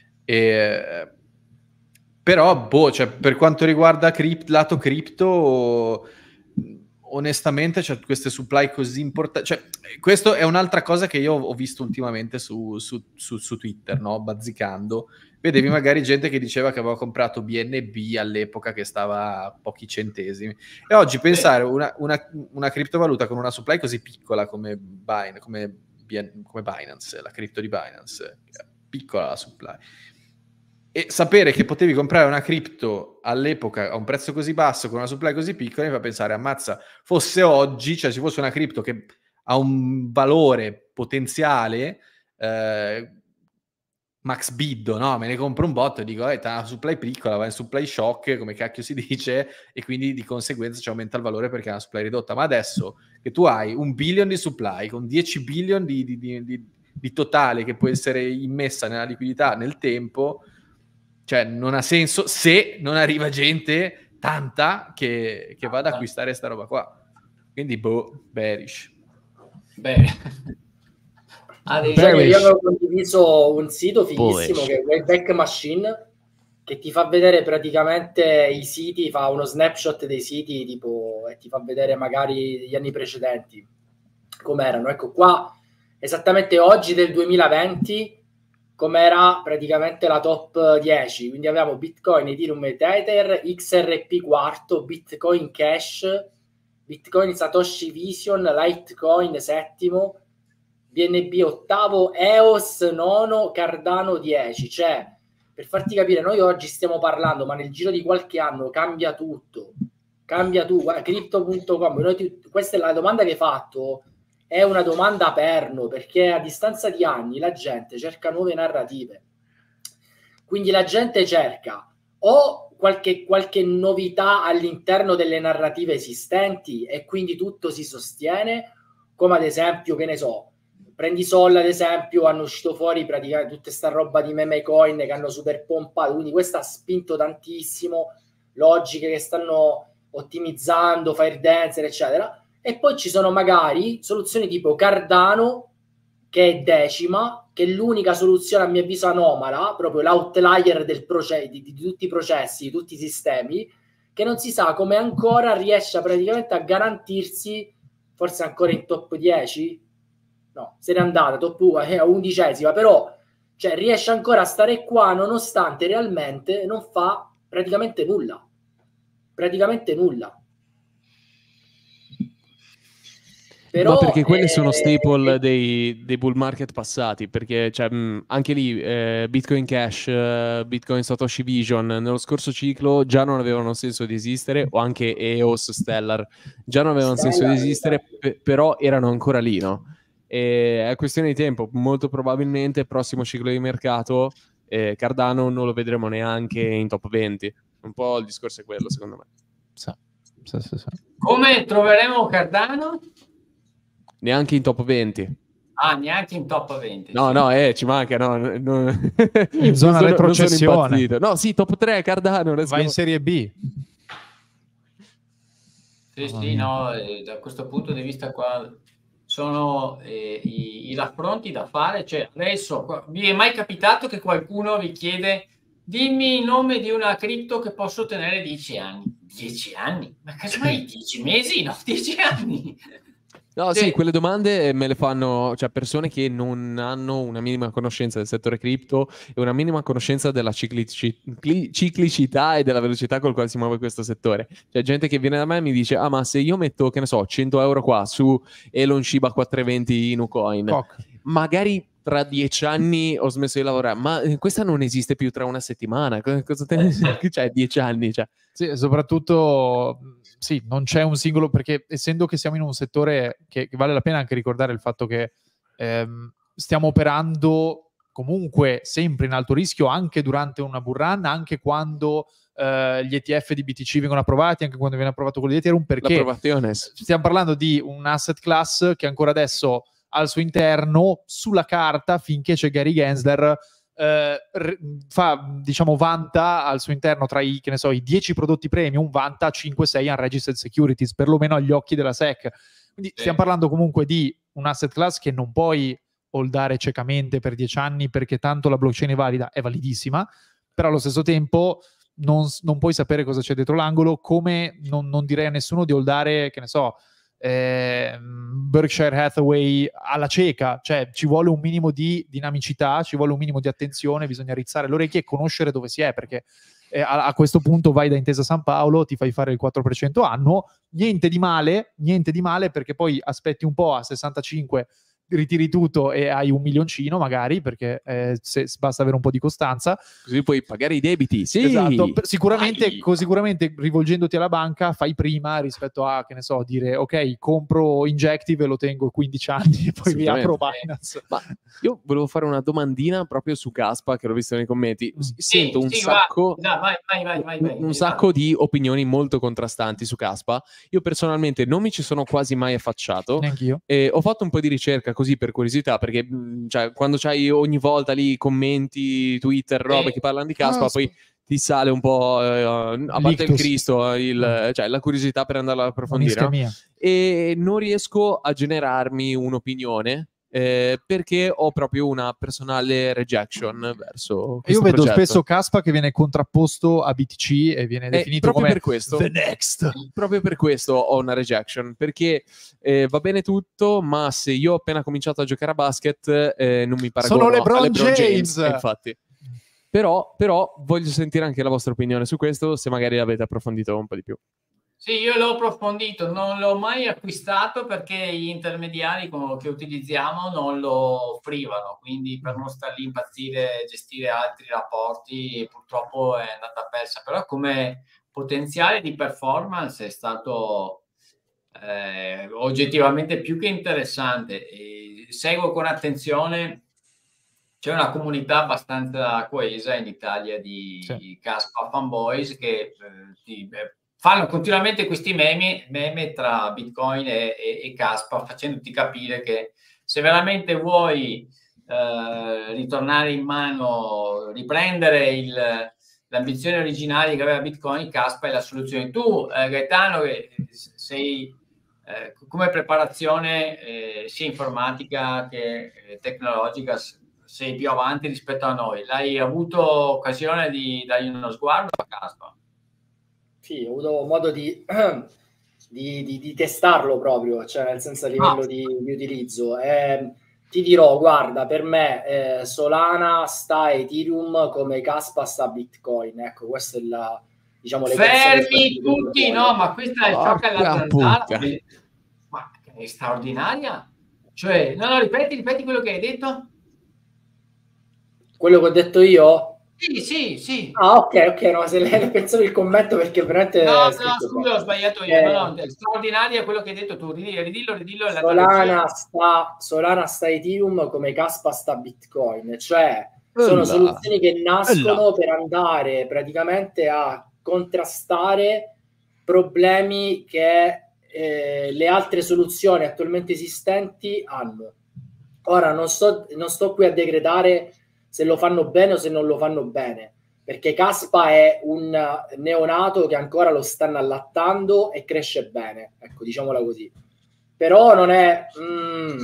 E, però, boh, cioè, per quanto riguarda cript, lato cripto, onestamente c'è queste supply così importanti, cioè questo è un'altra cosa che io ho visto ultimamente su, su, su, su Twitter, no? Bazzicando, vedevi magari gente che diceva che aveva comprato B N B all'epoca che stava a pochi centesimi, e oggi pensare una, una, una criptovaluta con una supply così piccola come, Bin- come, come Binance, la cripto di Binance, piccola la supply, e sapere che potevi comprare una cripto all'epoca a un prezzo così basso con una supply così piccola mi fa pensare, ammazza, fosse oggi, cioè ci fosse una cripto che ha un valore potenziale, eh, max bid, no? Me ne compro un botto e dico, eh, una supply piccola, va in supply shock, come cacchio si dice, e quindi di conseguenza ci aumenta il valore perché è una supply ridotta. Ma adesso che tu hai un billion di supply con dieci billion di, di, di, di, di totale che può essere immessa nella liquidità nel tempo, cioè non ha senso se non arriva gente tanta che, che vada ad acquistare sta roba qua. Quindi boh, bearish. Beh. Cioè, io avevo condiviso un sito fighissimo Bullish. Che è Wayback Machine, che ti fa vedere praticamente i siti, fa uno snapshot dei siti tipo e ti fa vedere magari gli anni precedenti com'erano. Ecco qua esattamente oggi del duemilaventi com'era praticamente la top dieci, quindi abbiamo Bitcoin, Ethereum e Tether, X R P quarto, Bitcoin Cash, Bitcoin Satoshi Vision, Litecoin settimo, B N B ottavo, E O S nono, Cardano dieci. Cioè, per farti capire, noi oggi stiamo parlando, ma nel giro di qualche anno cambia tutto, cambia tutto. Crypto punto com, noi ti, questa è la domanda che hai fatto, è una domanda perno, perché a distanza di anni la gente cerca nuove narrative, quindi la gente cerca o qualche, qualche novità all'interno delle narrative esistenti e quindi tutto si sostiene, come ad esempio, che ne so, prendi Sol ad esempio, hanno uscito fuori praticamente tutta sta roba di meme coin che hanno super pompato, quindi questo ha spinto tantissimo, logiche che stanno ottimizzando, Fire Dancer eccetera. E poi ci sono magari soluzioni tipo Cardano, che è decima, che è l'unica soluzione a mio avviso anomala, proprio l'outlier del proce- di, di tutti i processi, di tutti i sistemi, che non si sa come ancora riesce praticamente a garantirsi, forse ancora in top dieci? No, se n'è andata, top uno, è a undicesima, però cioè, riesce ancora a stare qua nonostante realmente non fa praticamente nulla. Praticamente nulla. Però, ma perché quelle eh, sono staple eh, dei, dei bull market passati, perché cioè, mh, anche lì eh, Bitcoin Cash, eh, Bitcoin Satoshi Vision nello scorso ciclo già non avevano senso di esistere, o anche E O S Stellar già non avevano Stellar, senso di esistere, p- però erano ancora lì, no? E è questione di tempo, molto probabilmente prossimo ciclo di mercato eh, Cardano non lo vedremo neanche in top venti, un po' il discorso è quello secondo me. Sì. Sì, sì, sì. Come troveremo Cardano? Neanche in top venti. Ah, neanche in top venti. No, sì. no, eh, ci manca, no. no. In zona sono, retrocessione. No, sì, top tre Cardano. Va in Serie B. Sì, oh, sì, mia. no, eh, da questo punto di vista qua sono eh, i, i raffronti da fare. Cioè, adesso, vi è mai capitato che qualcuno vi chiede dimmi il nome di una cripto che posso tenere dieci anni? dieci anni? Ma casomai dieci mesi? No, dieci anni. No, sì, quelle domande me le fanno cioè, persone che non hanno una minima conoscenza del settore cripto e una minima conoscenza della ciclici- ciclicità e della velocità col quale si muove questo settore. Cioè, gente che viene da me e mi dice, ah, ma se io metto, che ne so, cento euro qua su Elon Shiba quattrocentoventi in Ucoin, Coc. magari tra dieci anni ho smesso di lavorare, ma questa non esiste più tra una settimana. Cosa te ne cioè, dieci anni? Cioè. Sì, soprattutto... Sì, non c'è un singolo, perché essendo che siamo in un settore che, che vale la pena anche ricordare il fatto che ehm, stiamo operando comunque sempre in alto rischio anche durante una bull run, anche quando eh, gli E T F di B T C vengono approvati, anche quando viene approvato quello di Ethereum, perché stiamo parlando di un asset class che ancora adesso al suo interno, sulla carta, finché c'è Gary Gensler, Uh, fa, diciamo, vanta al suo interno tra i, che ne so, i dieci prodotti premium, vanta cinque sei unregistered securities, perlomeno agli occhi della S E C. Quindi sì. Stiamo parlando comunque di un asset class che non puoi holdare ciecamente per dieci anni perché tanto la blockchain è valida, è validissima, però allo stesso tempo non, non puoi sapere cosa c'è dietro l'angolo, come non, non direi a nessuno di holdare, che ne so, eh, Berkshire Hathaway alla cieca, cioè ci vuole un minimo di dinamicità, ci vuole un minimo di attenzione, bisogna rizzare le orecchie e conoscere dove si è, perché eh, a, a questo punto vai da Intesa San Paolo, ti fai fare il quattro per cento annuo, niente di male, niente di male, perché poi aspetti un po' a sessantacinque, ritiri tutto e hai un milioncino magari, perché eh, se, basta avere un po' di costanza, così puoi pagare i debiti. Sì, esatto. Sicuramente, Vai. sicuramente rivolgendoti alla banca fai prima rispetto a, che ne so, dire ok, compro Injective e lo tengo quindici anni e poi vi apro Binance. Ma io volevo fare una domandina proprio su Kaspa, che l'ho visto nei commenti. S- Sì, sento un sì, sacco va, vai, vai, vai, vai, vai, un, un vai. sacco di opinioni molto contrastanti su Kaspa. Io personalmente non mi ci sono quasi mai affacciato. Neanch'io. E ho fatto un po' di ricerca così per curiosità, perché mh, cioè, quando c'hai ogni volta lì commenti, Twitter, robe Sì. che parlano di Kaspa, Ah, poi ti sale un po', eh, a parte il L'ictus. Cristo, il, cioè, la curiosità per andarla ad approfondire, no? Un'ischemia. E non riesco a generarmi un'opinione, eh, perché ho proprio una personale rejection verso questo Io vedo progetto. spesso Kaspa che viene contrapposto a B T C e viene Eh, definito proprio come per questo. the next. Proprio per questo ho una rejection, perché eh, va bene tutto, ma se io ho appena cominciato a giocare a basket, eh, non mi paragono Sono a LeBron LeBron James. Eh, infatti. Però, però voglio sentire anche la vostra opinione su questo, se magari l'avete approfondito un po' di più. Sì, io l'ho approfondito, non l'ho mai acquistato perché gli intermediari con- che utilizziamo non lo offrivano, quindi per non stare lì impazzire e gestire altri rapporti purtroppo è andata persa, però come potenziale di performance è stato eh, oggettivamente più che interessante. E seguo con attenzione, c'è una comunità abbastanza coesa in Italia di Sì. Kaspa fanboys che eh, ti, eh, fanno continuamente questi meme, meme tra Bitcoin e, e, e Kaspa, facendoti capire che se veramente vuoi eh, ritornare in mano, riprendere il, l'ambizione originaria che aveva Bitcoin, Kaspa è la soluzione. Tu, eh, Gaetano, che sei eh, come preparazione eh, sia informatica che eh, tecnologica, sei più avanti rispetto a noi. L'hai avuto occasione di dargli uno sguardo a Kaspa? Sì, ho avuto modo di, di, di, di testarlo proprio, cioè nel senso a livello Ah. di, di utilizzo. Eh, ti dirò, guarda, per me eh, Solana sta Ethereum come Kaspa sta Bitcoin. Ecco, questo è la, diciamo, le Fermi tutti, no, ma questa è sciocca Porca alla zanzara. puttana. Ma è straordinaria. Cioè, no, no, ripeti, ripeti quello che hai detto. Quello che ho detto io? Sì, sì, sì. Ah, ok, ok, no, se lei penso il commento perché veramente... No, è no, scritto scusa, bene. ho sbagliato io. Eh, No, no, straordinaria quello che hai detto tu. Ridillo, ridillo, ridillo. La Solana sta, Solana sta Ethereum come Kaspa sta Bitcoin, cioè sono Bella. soluzioni che nascono Bella. per andare praticamente a contrastare problemi che eh, le altre soluzioni attualmente esistenti hanno. Ora non sto, non sto qui a decretare se lo fanno bene o se non lo fanno bene, perché Kaspa è un neonato che ancora lo stanno allattando e cresce bene, ecco, diciamola così. Però non è, mm,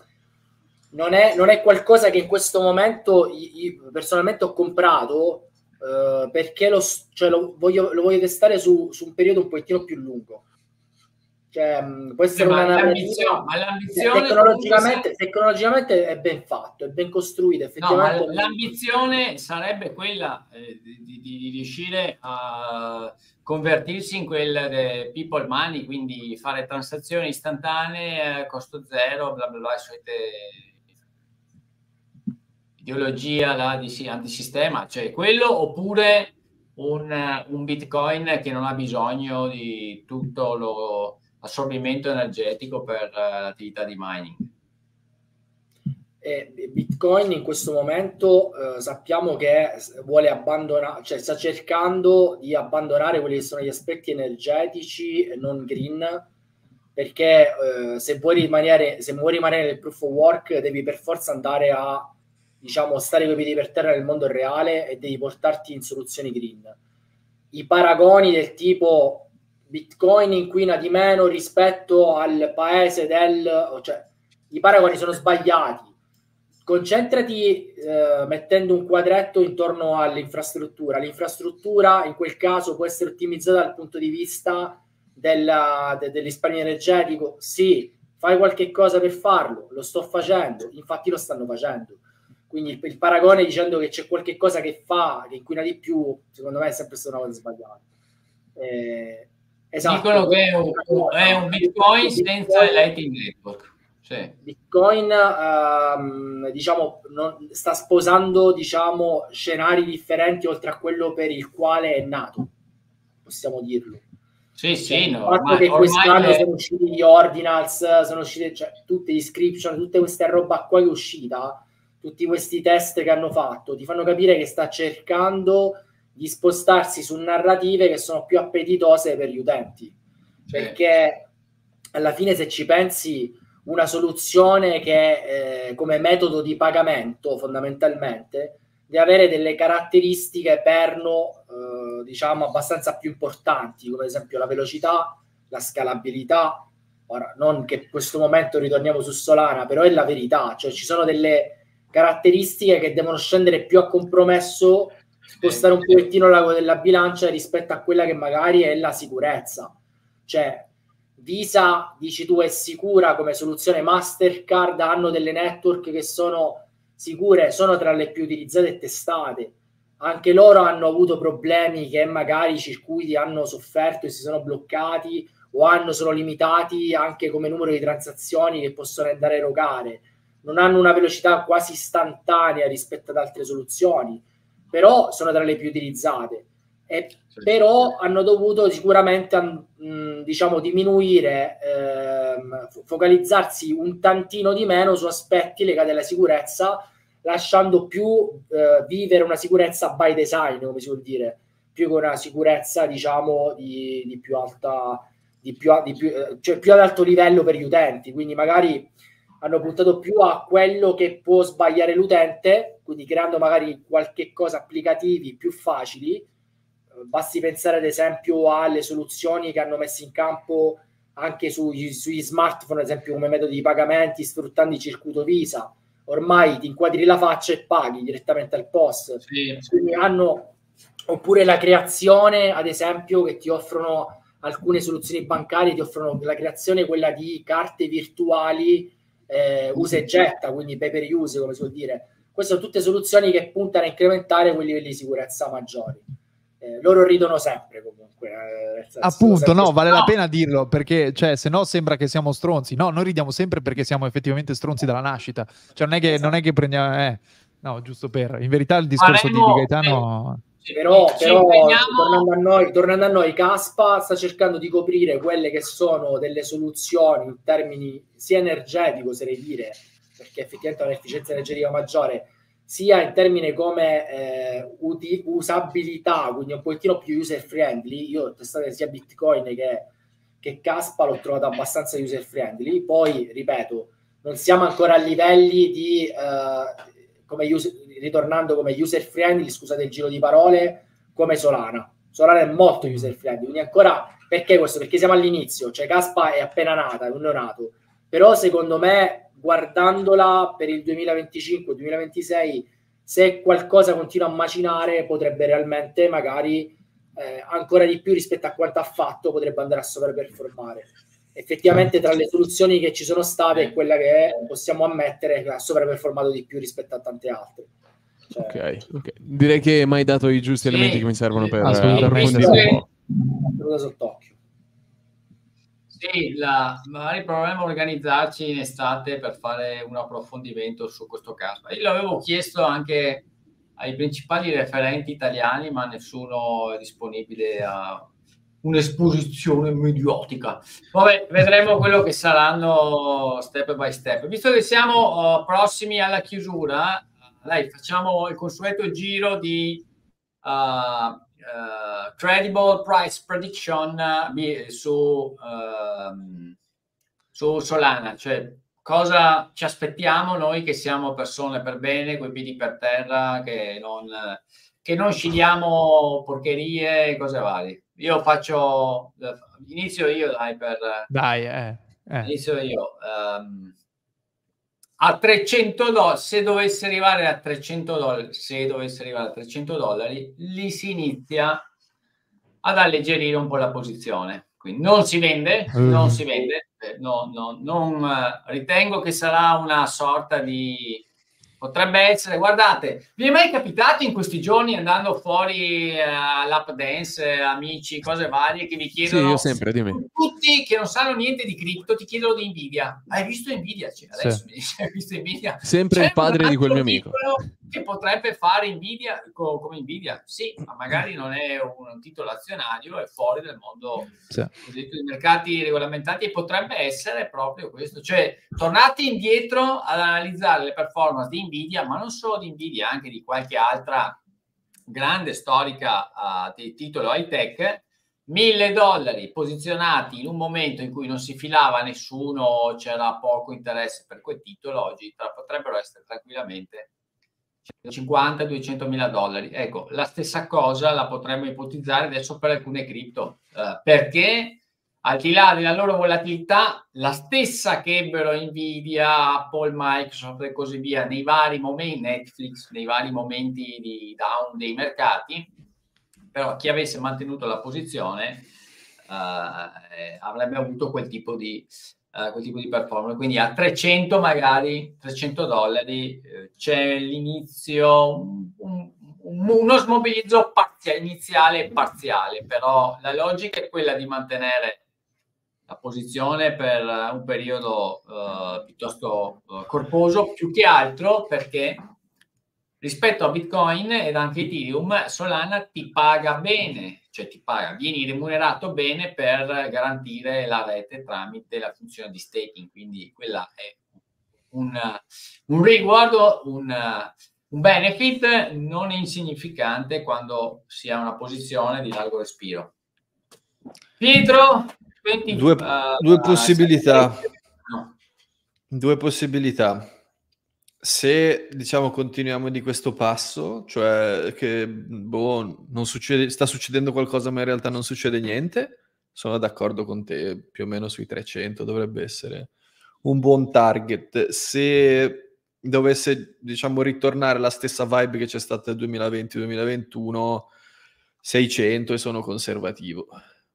non è, non è qualcosa che in questo momento io personalmente ho comprato eh, perché lo, cioè lo, voglio, lo voglio testare su, su un periodo un pochettino più lungo. Cioè, mh, può essere ma una l'ambizione, narrativa ma l'ambizione tecnologicamente, comunque sa- tecnologicamente è ben fatto, è ben costruito, No, effettivamente. ma l'ambizione sarebbe quella eh, di, di- di riuscire a convertirsi in quel de people money, quindi fare transazioni istantanee a costo zero, bla bla bla, le solite ideologia là di sì, antisistema, cioè quello, oppure un, un Bitcoin che non ha bisogno di tutto lo assorbimento energetico per eh, l'attività di mining. Eh, Bitcoin in questo momento eh, sappiamo che vuole abbandonare, cioè sta cercando di abbandonare quelli che sono gli aspetti energetici e non green, perché eh, se vuoi rimanere se vuoi rimanere nel proof of work devi per forza andare a, diciamo, stare coi piedi per terra nel mondo reale e devi portarti in soluzioni green. I paragoni del tipo Bitcoin inquina di meno rispetto al paese del, cioè i paragoni sono sbagliati. concentrati eh, mettendo un quadretto intorno all'infrastruttura. L'infrastruttura in quel caso può essere ottimizzata dal punto di vista della, de, del risparmio energetico. Sì, fai qualche cosa per farlo, lo sto facendo, infatti lo stanno facendo. Quindi il, il paragone dicendo che c'è qualche cosa che fa, che inquina di più, secondo me è sempre stata una cosa sbagliata. Eh, esatto. Dicono che è un, è un Bitcoin senza il Lightning Network. Sì. Bitcoin um, diciamo non, sta sposando diciamo scenari differenti oltre a quello per il quale è nato, possiamo dirlo. Sì, sì, cioè, no, il fatto ormai, che quest'anno è... sono usciti gli ordinals, sono uscite cioè, tutte le description, tutte queste roba qua che è uscita, tutti questi test che hanno fatto, ti fanno capire che sta cercando di spostarsi su narrative che sono più appetitose per gli utenti. Sì. Perché alla fine, se ci pensi, una soluzione che eh, come metodo di pagamento fondamentalmente deve avere delle caratteristiche perno eh, diciamo abbastanza più importanti, come ad esempio la velocità, la scalabilità. Ora, non che in questo momento ritorniamo su Solana, però è la verità, cioè ci sono delle caratteristiche che devono scendere più a compromesso, spostare un pochettino l'ago della bilancia rispetto a quella che magari è la sicurezza. Cioè Visa, dici tu, è sicura come soluzione, Mastercard hanno delle network che sono sicure, sono tra le più utilizzate e testate. Anche loro hanno avuto problemi che magari i circuiti hanno sofferto e si sono bloccati o hanno sono limitati anche come numero di transazioni che possono andare a erogare. Non hanno una velocità quasi istantanea rispetto ad altre soluzioni, però sono tra le più utilizzate. E però hanno dovuto sicuramente mh, diciamo diminuire, ehm, focalizzarsi un tantino di meno su aspetti legati alla sicurezza, lasciando più eh, vivere una sicurezza by design, come si vuol dire, più che una sicurezza diciamo di, di più alta, di più, di più, eh, cioè più ad alto livello per gli utenti. Quindi magari hanno puntato più a quello che può sbagliare l'utente, quindi creando magari qualche cosa, applicativi più facili. Basti pensare ad esempio alle soluzioni che hanno messo in campo anche sugli, sugli smartphone, ad esempio come metodi di pagamenti sfruttando il circuito Visa. Ormai ti inquadri la faccia e paghi direttamente al P O S. Sì. Quindi hanno, oppure la creazione, ad esempio, che ti offrono alcune soluzioni bancarie, ti offrono la creazione quella di carte virtuali eh, usa e getta, quindi pay per use, come si vuol dire. Queste sono tutte soluzioni che puntano a incrementare quei livelli di sicurezza maggiori. Eh, loro ridono sempre comunque eh, appunto no, vale no. la pena dirlo, perché cioè se no sembra che siamo stronzi. No, noi ridiamo sempre perché siamo effettivamente stronzi dalla nascita, cioè non è che, esatto. non è che prendiamo eh, no, giusto per in verità il discorso Faremo, di Gaetano eh, però, però tornando a noi tornando a noi Kaspa sta cercando di coprire quelle che sono delle soluzioni in termini sia energetico, oserei dire, perché effettivamente ha un'efficienza energetica maggiore, sia in termini come eh, uti- usabilità, quindi un pochettino più user friendly. Io ho testato sia Bitcoin che, che Kaspa, l'ho trovato abbastanza user friendly. Poi, ripeto, non siamo ancora a livelli di eh, come user, ritornando come user friendly, scusate il giro di parole, come Solana. Solana è molto user friendly, quindi ancora, perché questo? Perché siamo all'inizio, cioè Kaspa è appena nata, è un neonato, però secondo me guardandola per il duemilaventicinque duemilaventisei, se qualcosa continua a macinare, potrebbe realmente magari eh, ancora di più rispetto a quanto ha fatto, potrebbe andare a sovraperformare. Effettivamente tra le soluzioni che ci sono state è quella che possiamo ammettere che ha sovraperformato di più rispetto a tante altre. Cioè, okay, ok, direi che mi hai dato i giusti sì, elementi che mi servono per approfondire un po'. Sott'occhio. Sì, la, magari proviamo a organizzarci in estate per fare un approfondimento su questo caso. Io l'avevo chiesto anche ai principali referenti italiani, ma nessuno è disponibile a un'esposizione mediotica. Vabbè, vedremo quello che saranno step by step. Visto che siamo uh, prossimi alla chiusura, dai, facciamo il consueto giro di uh, Uh, credible price prediction uh, su, uh, su Solana, cioè cosa ci aspettiamo noi che siamo persone per bene, coi piedi per terra, che non, che non scegliamo porcherie e cose varie. Io faccio, inizio io dai per... Dai, eh. eh. Inizio io. Um, a trecento dollari, se dovesse arrivare a trecento dollari, se dovesse arrivare a trecento dollari, lì si inizia ad alleggerire un po' la posizione. Quindi non si vende, mm. non si vende, eh, no, no, non uh, ritengo che sarà una sorta di... Potrebbe essere, guardate, vi è mai capitato in questi giorni andando fuori uh, all'Up Dance, amici, cose varie, che vi chiedono, sì, io sempre, dimmi. Tutti che non sanno niente di cripto ti chiedono di Nvidia. Hai visto Nvidia? Cioè, adesso sì. mi dice, hai visto Nvidia? Sempre C'è il padre di quel mio amico. Che potrebbe fare Nvidia co- come Nvidia, sì, ma magari non è un, un titolo azionario, è fuori del mondo sì. dei mercati regolamentati, e potrebbe essere proprio questo, cioè tornate indietro ad analizzare le performance di Nvidia, ma non solo di Nvidia, anche di qualche altra grande storica uh, di titolo high tech, mille dollari posizionati in un momento in cui non si filava nessuno, c'era poco interesse per quel titolo, oggi tra, potrebbero essere tranquillamente cinquanta duecentomila dollari. Ecco, la stessa cosa la potremmo ipotizzare adesso per alcune cripto, eh, perché al di là della loro volatilità, la stessa che ebbero Nvidia, Apple, Microsoft e così via nei vari momenti, Netflix, nei vari momenti di down dei mercati, però chi avesse mantenuto la posizione eh, avrebbe avuto quel tipo di Uh, quel tipo di performance. Quindi a trecento magari trecento dollari eh, c'è l'inizio, un, un, uno smobilizzo parziale, iniziale e parziale, però la logica è quella di mantenere la posizione per un periodo uh, piuttosto uh, corposo, più che altro perché rispetto a Bitcoin ed anche Ethereum, Solana ti paga bene, cioè ti paga, vieni remunerato bene per garantire la rete tramite la funzione di staking, quindi quella è un, un riguardo, un, un benefit non insignificante quando si ha una posizione di largo respiro. Pietro? venti, Due, uh, due possibilità. No. Due possibilità. Se diciamo continuiamo di questo passo, cioè che boh, non succede, sta succedendo qualcosa ma in realtà non succede niente, sono d'accordo con te, più o meno sui trecento dovrebbe essere un buon target. Se dovesse diciamo ritornare la stessa vibe che c'è stata nel duemilaventi duemilaventuno, seicento, e sono conservativo.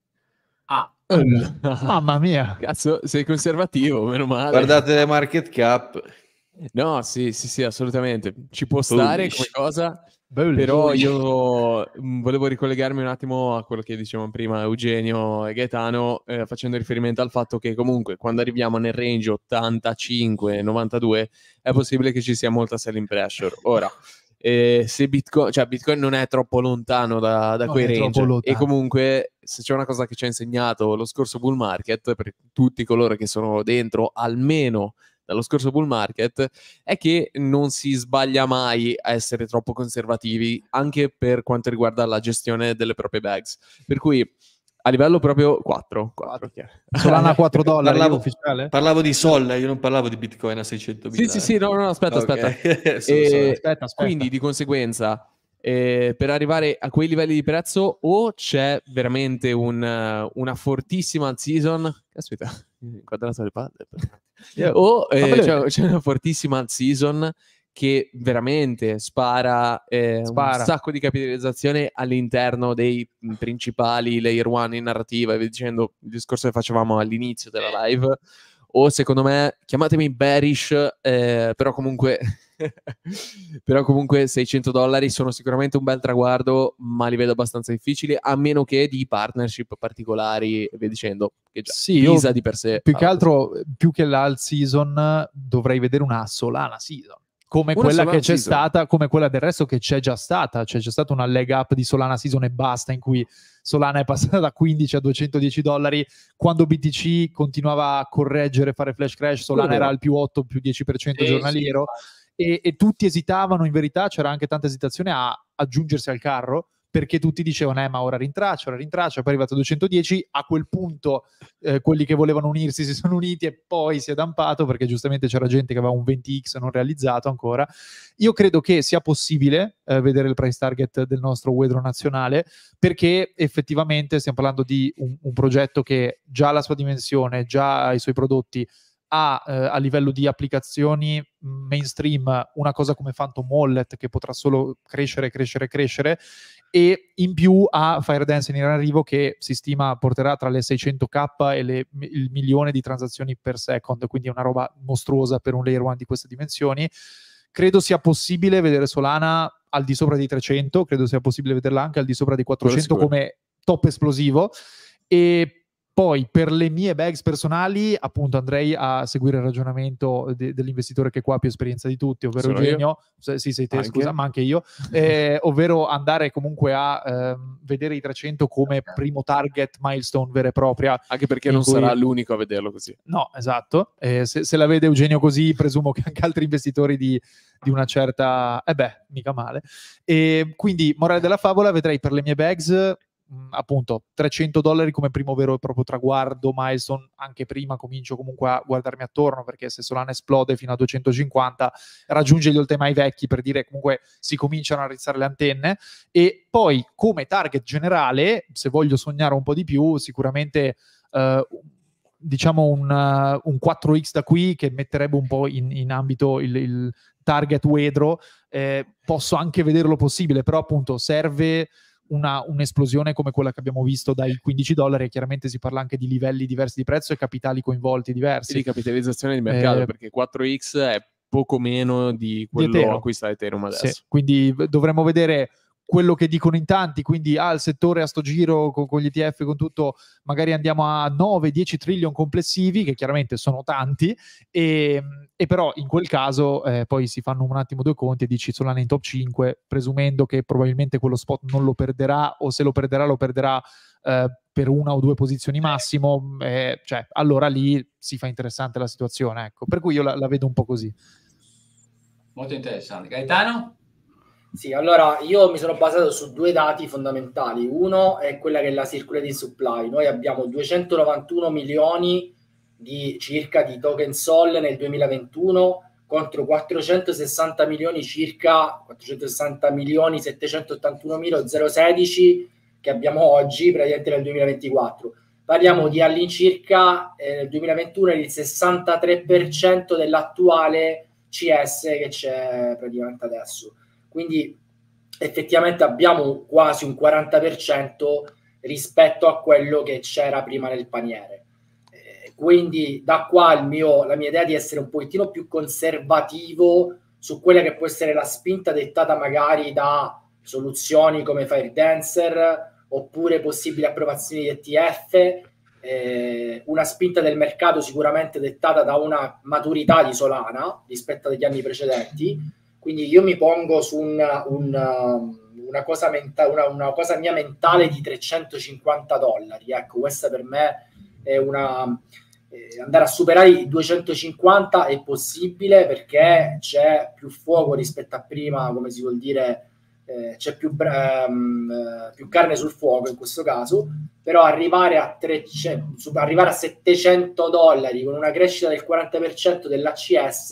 Ah, mamma mia, cazzo, sei conservativo, meno male. Guardate le market cap. No, sì, sì, sì, assolutamente. Ci può stare Bullish. come cosa, Bullish. però io mh, volevo ricollegarmi un attimo a quello che dicevano prima Eugenio e Gaetano, eh, facendo riferimento al fatto che comunque quando arriviamo nel range ottantacinque novantadue è possibile che ci sia molta selling pressure. Ora, eh, se Bitcoin, cioè Bitcoin non è troppo lontano da, da Non quei è troppo range, lontano. e comunque se c'è una cosa che ci ha insegnato lo scorso bull market, per tutti coloro che sono dentro almeno dallo scorso bull market, è che non si sbaglia mai a essere troppo conservativi anche per quanto riguarda la gestione delle proprie bags, per cui a livello proprio quattro, quattro Solana a quattro dollari parlavo, ufficiale? parlavo di Sol, io non parlavo di Bitcoin a seicentomila. Sì, sì, sì, no, no, aspetta, Okay. aspetta. so, e so. aspetta, aspetta. Quindi di conseguenza eh, per arrivare a quei livelli di prezzo o c'è veramente un, uh, una fortissima alt season, aspetta, inquadrato le palle, o eh, c'è, c'è una fortissima alt season che veramente spara, eh, Spara. un sacco di capitalizzazione all'interno dei principali layer one in narrativa, e via dicendo il discorso che facevamo all'inizio della live, o secondo me, chiamatemi bearish, eh, però comunque però comunque seicento dollari sono sicuramente un bel traguardo, ma li vedo abbastanza difficili, a meno che di partnership particolari e via dicendo, che già Sì, Visa io di per sé più che altro, più che l'alt season, dovrei vedere una Solana season, come Una quella Solana che c'è season. stata, come quella del resto che c'è già stata, cioè c'è stata una leg up di Solana season e basta, in cui Solana è passata da quindici a duecentodieci dollari, quando B T C continuava a correggere, fare flash crash, Solana era al più otto, più dieci per cento sì, giornaliero, sì. e, e tutti esitavano, in verità c'era anche tanta esitazione a aggiungersi al carro, perché tutti dicevano, eh ma ora rintraccio, ora rintraccio, poi è arrivato a duecentodieci, a quel punto eh, quelli che volevano unirsi si sono uniti e poi si è dampato, perché giustamente c'era gente che aveva un venti x non realizzato ancora. Io credo che sia possibile eh, vedere il price target del nostro Wedro nazionale, perché effettivamente stiamo parlando di un, un progetto che già ha la sua dimensione, già ha i suoi prodotti, ha eh, a livello di applicazioni mainstream una cosa come Phantom Wallet che potrà solo crescere, crescere, crescere, e in più ha Firedance in arrivo che si stima porterà tra le seicento K e le, il milione di transazioni per second, quindi è una roba mostruosa per un layer one di queste dimensioni. Credo sia possibile vedere Solana al di sopra dei trecento, credo sia possibile vederla anche al di sopra dei quattrocento come top esplosivo. E poi per le mie bags personali, appunto, andrei a seguire il ragionamento de- dell'investitore che qua ha più esperienza di tutti, ovvero Sono Eugenio. Se, sì, sei te, Anche. scusa, ma anche io. Eh, ovvero andare comunque a ehm, vedere i trecento come primo target milestone vera e propria. Anche perché in non cui- sarà l'unico a vederlo così. No, esatto. Eh, se, se la vede Eugenio così, presumo che anche altri investitori di, di una certa... Eh beh, mica male. E quindi, morale della favola, vedrei per le mie bags... appunto trecento dollari come primo vero e proprio traguardo milestone. Anche prima comincio comunque a guardarmi attorno, perché se Solana esplode fino a duecentocinquanta raggiunge gli all time high vecchi, per dire comunque si cominciano a rizzare le antenne. E poi come target generale, se voglio sognare un po' di più, sicuramente uh, diciamo un, uh, un quattro x da qui che metterebbe un po' in, in ambito il, il target Wedro. Eh, posso anche vederlo possibile, però appunto serve Una, un'esplosione come quella che abbiamo visto dai quindici dollari, e chiaramente si parla anche di livelli diversi di prezzo e capitali coinvolti diversi. E di capitalizzazione di mercato, Eh, perché quattro x è poco meno di quello Ethereum. a cui sta Ethereum adesso. Sì, quindi dovremmo vedere quello che dicono in tanti, quindi ah, il settore a sto giro con, con gli E T F, con tutto, magari andiamo a nove dieci trillion complessivi, che chiaramente sono tanti, e, e però in quel caso eh, poi si fanno un attimo due conti e dici Solana in top cinque, presumendo che probabilmente quello spot non lo perderà, o se lo perderà lo perderà eh, per una o due posizioni massimo, eh, cioè allora lì si fa interessante la situazione, ecco. Per cui io la, la vedo un po' così. Molto interessante. Gaetano? Sì, allora io mi sono basato su due dati fondamentali. Uno è quella che è la circulating supply. Noi abbiamo duecentonovantuno milioni di circa di token Sol nel duemilaventuno contro quattrocentosessanta milioni circa, quattrocentosessanta milioni settecentottantunomila zero sedici che abbiamo oggi praticamente nel duemilaventiquattro. Parliamo di all'incirca eh, nel duemilaventuno il sessantatré per cento dell'attuale C S che c'è praticamente adesso. Quindi effettivamente abbiamo quasi un quaranta per cento rispetto a quello che c'era prima nel paniere. Eh, quindi da qua il mio, la mia idea di essere un pochettino più conservativo su quella che può essere la spinta dettata magari da soluzioni come Firedancer oppure possibili approvazioni di E T F, eh, una spinta del mercato sicuramente dettata da una maturità di Solana rispetto agli anni precedenti. Quindi io mi pongo su una, una, una, cosa menta- una, una cosa mia mentale di trecentocinquanta dollari. Ecco, questa per me è una... Eh, andare a superare i duecentocinquanta è possibile perché c'è più fuoco rispetto a prima, come si vuol dire, eh, c'è più, um, più carne sul fuoco in questo caso, però arrivare a, trecento, arrivare a settecento dollari con una crescita del quaranta per cento dell'A C S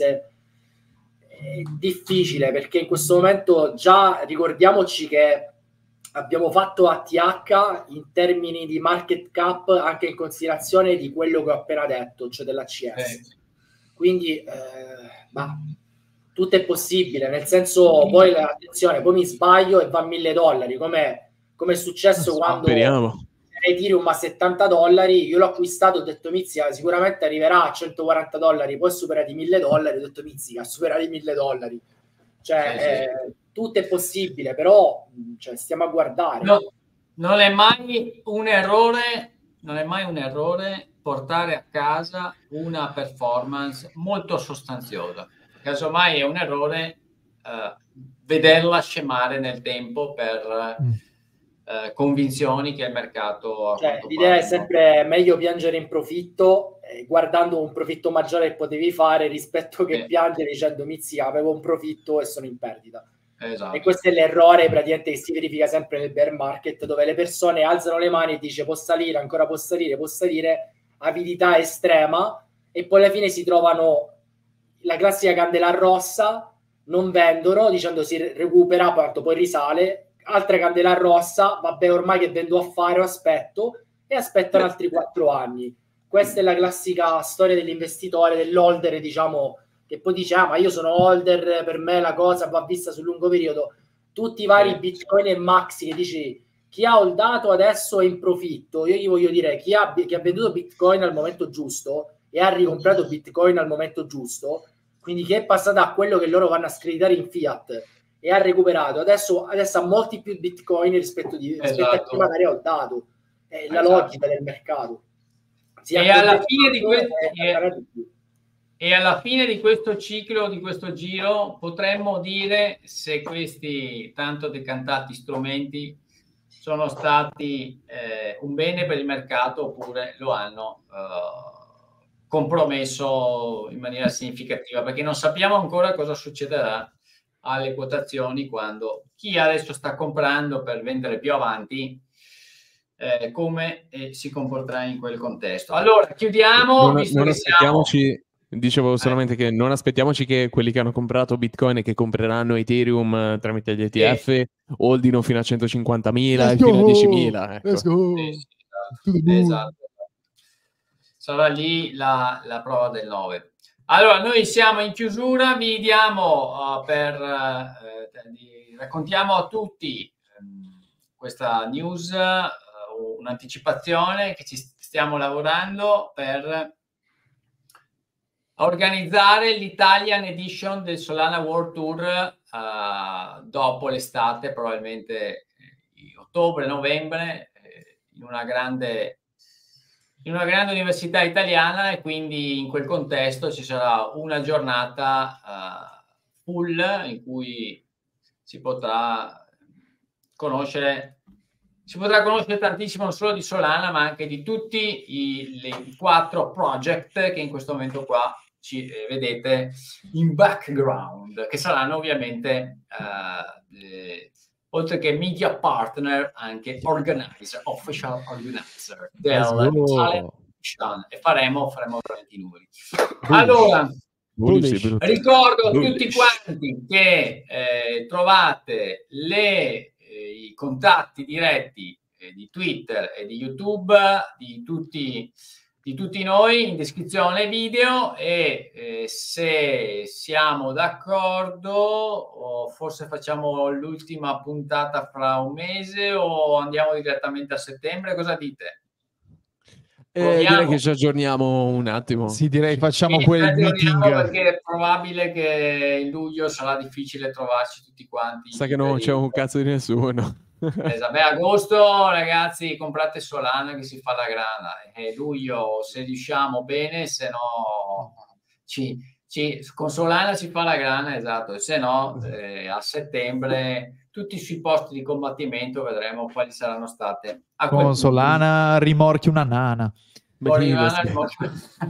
è difficile, perché in questo momento già ricordiamoci che abbiamo fatto A T H in termini di market cap anche in considerazione di quello che ho appena detto, cioè dell'A C S. Eh. Quindi eh, ma tutto è possibile, nel senso poi attenzione, poi mi sbaglio e va a mille dollari, come è successo ah, quando speriamo. Ethereum a settanta dollari, io l'ho acquistato, ho detto Mizzica sicuramente arriverà a centoquaranta dollari, poi superati i mille dollari, ho detto Mizzica superati i mille dollari, cioè sì, eh, sì. Tutto è possibile, però cioè, stiamo a guardare. No, non è mai un errore, non è mai un errore portare a casa una performance molto sostanziosa. Casomai è un errore eh, vederla scemare nel tempo per mm. eh, convinzioni che il mercato ha. Cioè, l'idea è sempre meglio piangere in profitto eh, guardando un profitto maggiore che potevi fare rispetto che eh. piangere dicendo Mizzica avevo un profitto e sono in perdita. Esatto. E questo è l'errore praticamente che si verifica sempre nel bear market, dove le persone alzano le mani e dice può salire, ancora può salire, può salire, avidità estrema, e poi alla fine si trovano la classica candela rossa, non vendono dicendo si recupera, poi, poi risale, altra candela rossa, vabbè ormai che vendo a fare o aspetto, e aspettano altri quattro anni. questa è la classica storia dell'investitore, dell'holder, diciamo, che poi dice, ah, ma io sono holder, per me la cosa va vista sul lungo periodo. Tutti i vari Bitcoin e Maxi che dici, chi ha holdato adesso è in profitto, io gli voglio dire, chi ha, chi ha venduto Bitcoin al momento giusto e ha ricomprato Bitcoin al momento giusto, quindi che è passato a quello che loro vanno a screditare in fiat e ha recuperato, adesso, adesso ha molti più Bitcoin rispetto, di, rispetto esatto. a chi magari ha holdato. È la esatto. logica del mercato. Si e alla fine di questo è, e alla fine di questo ciclo, di questo giro, potremmo dire se questi tanto decantati strumenti sono stati eh, un bene per il mercato oppure lo hanno eh, compromesso in maniera significativa, perché non sappiamo ancora cosa succederà alle quotazioni quando chi adesso sta comprando per vendere più avanti eh, come eh, si comporterà in quel contesto. Allora chiudiamo. Non, non aspettiamoci siamo... Dicevo solamente eh. che non aspettiamoci che quelli che hanno comprato Bitcoin e che compreranno Ethereum tramite gli E T F eh. holdino fino a centocinquantamila e fino a diecimila. Ecco. Let's go. Sì, sì, esatto. Sarà lì la, la prova del nove. Allora, noi siamo in chiusura, vi diamo uh, per uh, di, raccontiamo a tutti um, questa news, uh, un'anticipazione che ci stiamo lavorando per organizzare l'Italian Edition del Solana World Tour uh, dopo l'estate, probabilmente ottobre-novembre, eh, in una grande in una grande università italiana, e quindi in quel contesto ci sarà una giornata uh, full in cui si potrà conoscere si potrà conoscere tantissimo non solo di Solana ma anche di tutti i, le, i quattro project che in questo momento qua ci eh, vedete in background, che saranno ovviamente uh, eh, oltre che media partner anche organizer, official organizer del Talent e faremo, faremo veramente i numeri. Allora, Bullish. ricordo a Bullish. tutti quanti che eh, trovate le, eh, i contatti diretti eh, di Twitter e di YouTube di tutti di tutti noi in descrizione video, e eh, se siamo d'accordo o forse facciamo l'ultima puntata fra un mese o andiamo direttamente a settembre, cosa dite? Eh, direi che ci aggiorniamo un attimo. Sì, direi facciamo sì, quel meeting, perché è probabile che in luglio sarà difficile trovarci tutti quanti. Sa che non c'è un cazzo di nessuno. Esatto, agosto ragazzi comprate Solana che si fa la grana, e luglio se riusciamo bene, se no ci, ci, con Solana si fa la grana, esatto, se no eh, a settembre tutti sui posti di combattimento vedremo quali saranno state. A con Solana rimorchi una nana. Con Solana rimorchi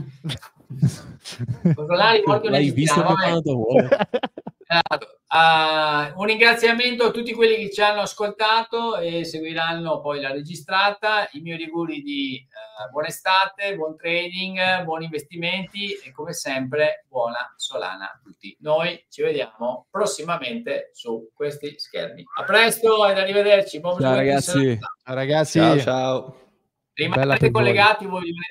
una L'hai visto quanto vuole. Uh, un ringraziamento a tutti quelli che ci hanno ascoltato e seguiranno poi la registrata. I miei auguri di uh, buona estate, buon trading, buoni investimenti e come sempre buona Solana a tutti. Noi ci vediamo prossimamente su questi schermi. A presto ed arrivederci. Buon ciao ragazzi. Ciao ragazzi. Ciao ciao. Rimanete collegati voi.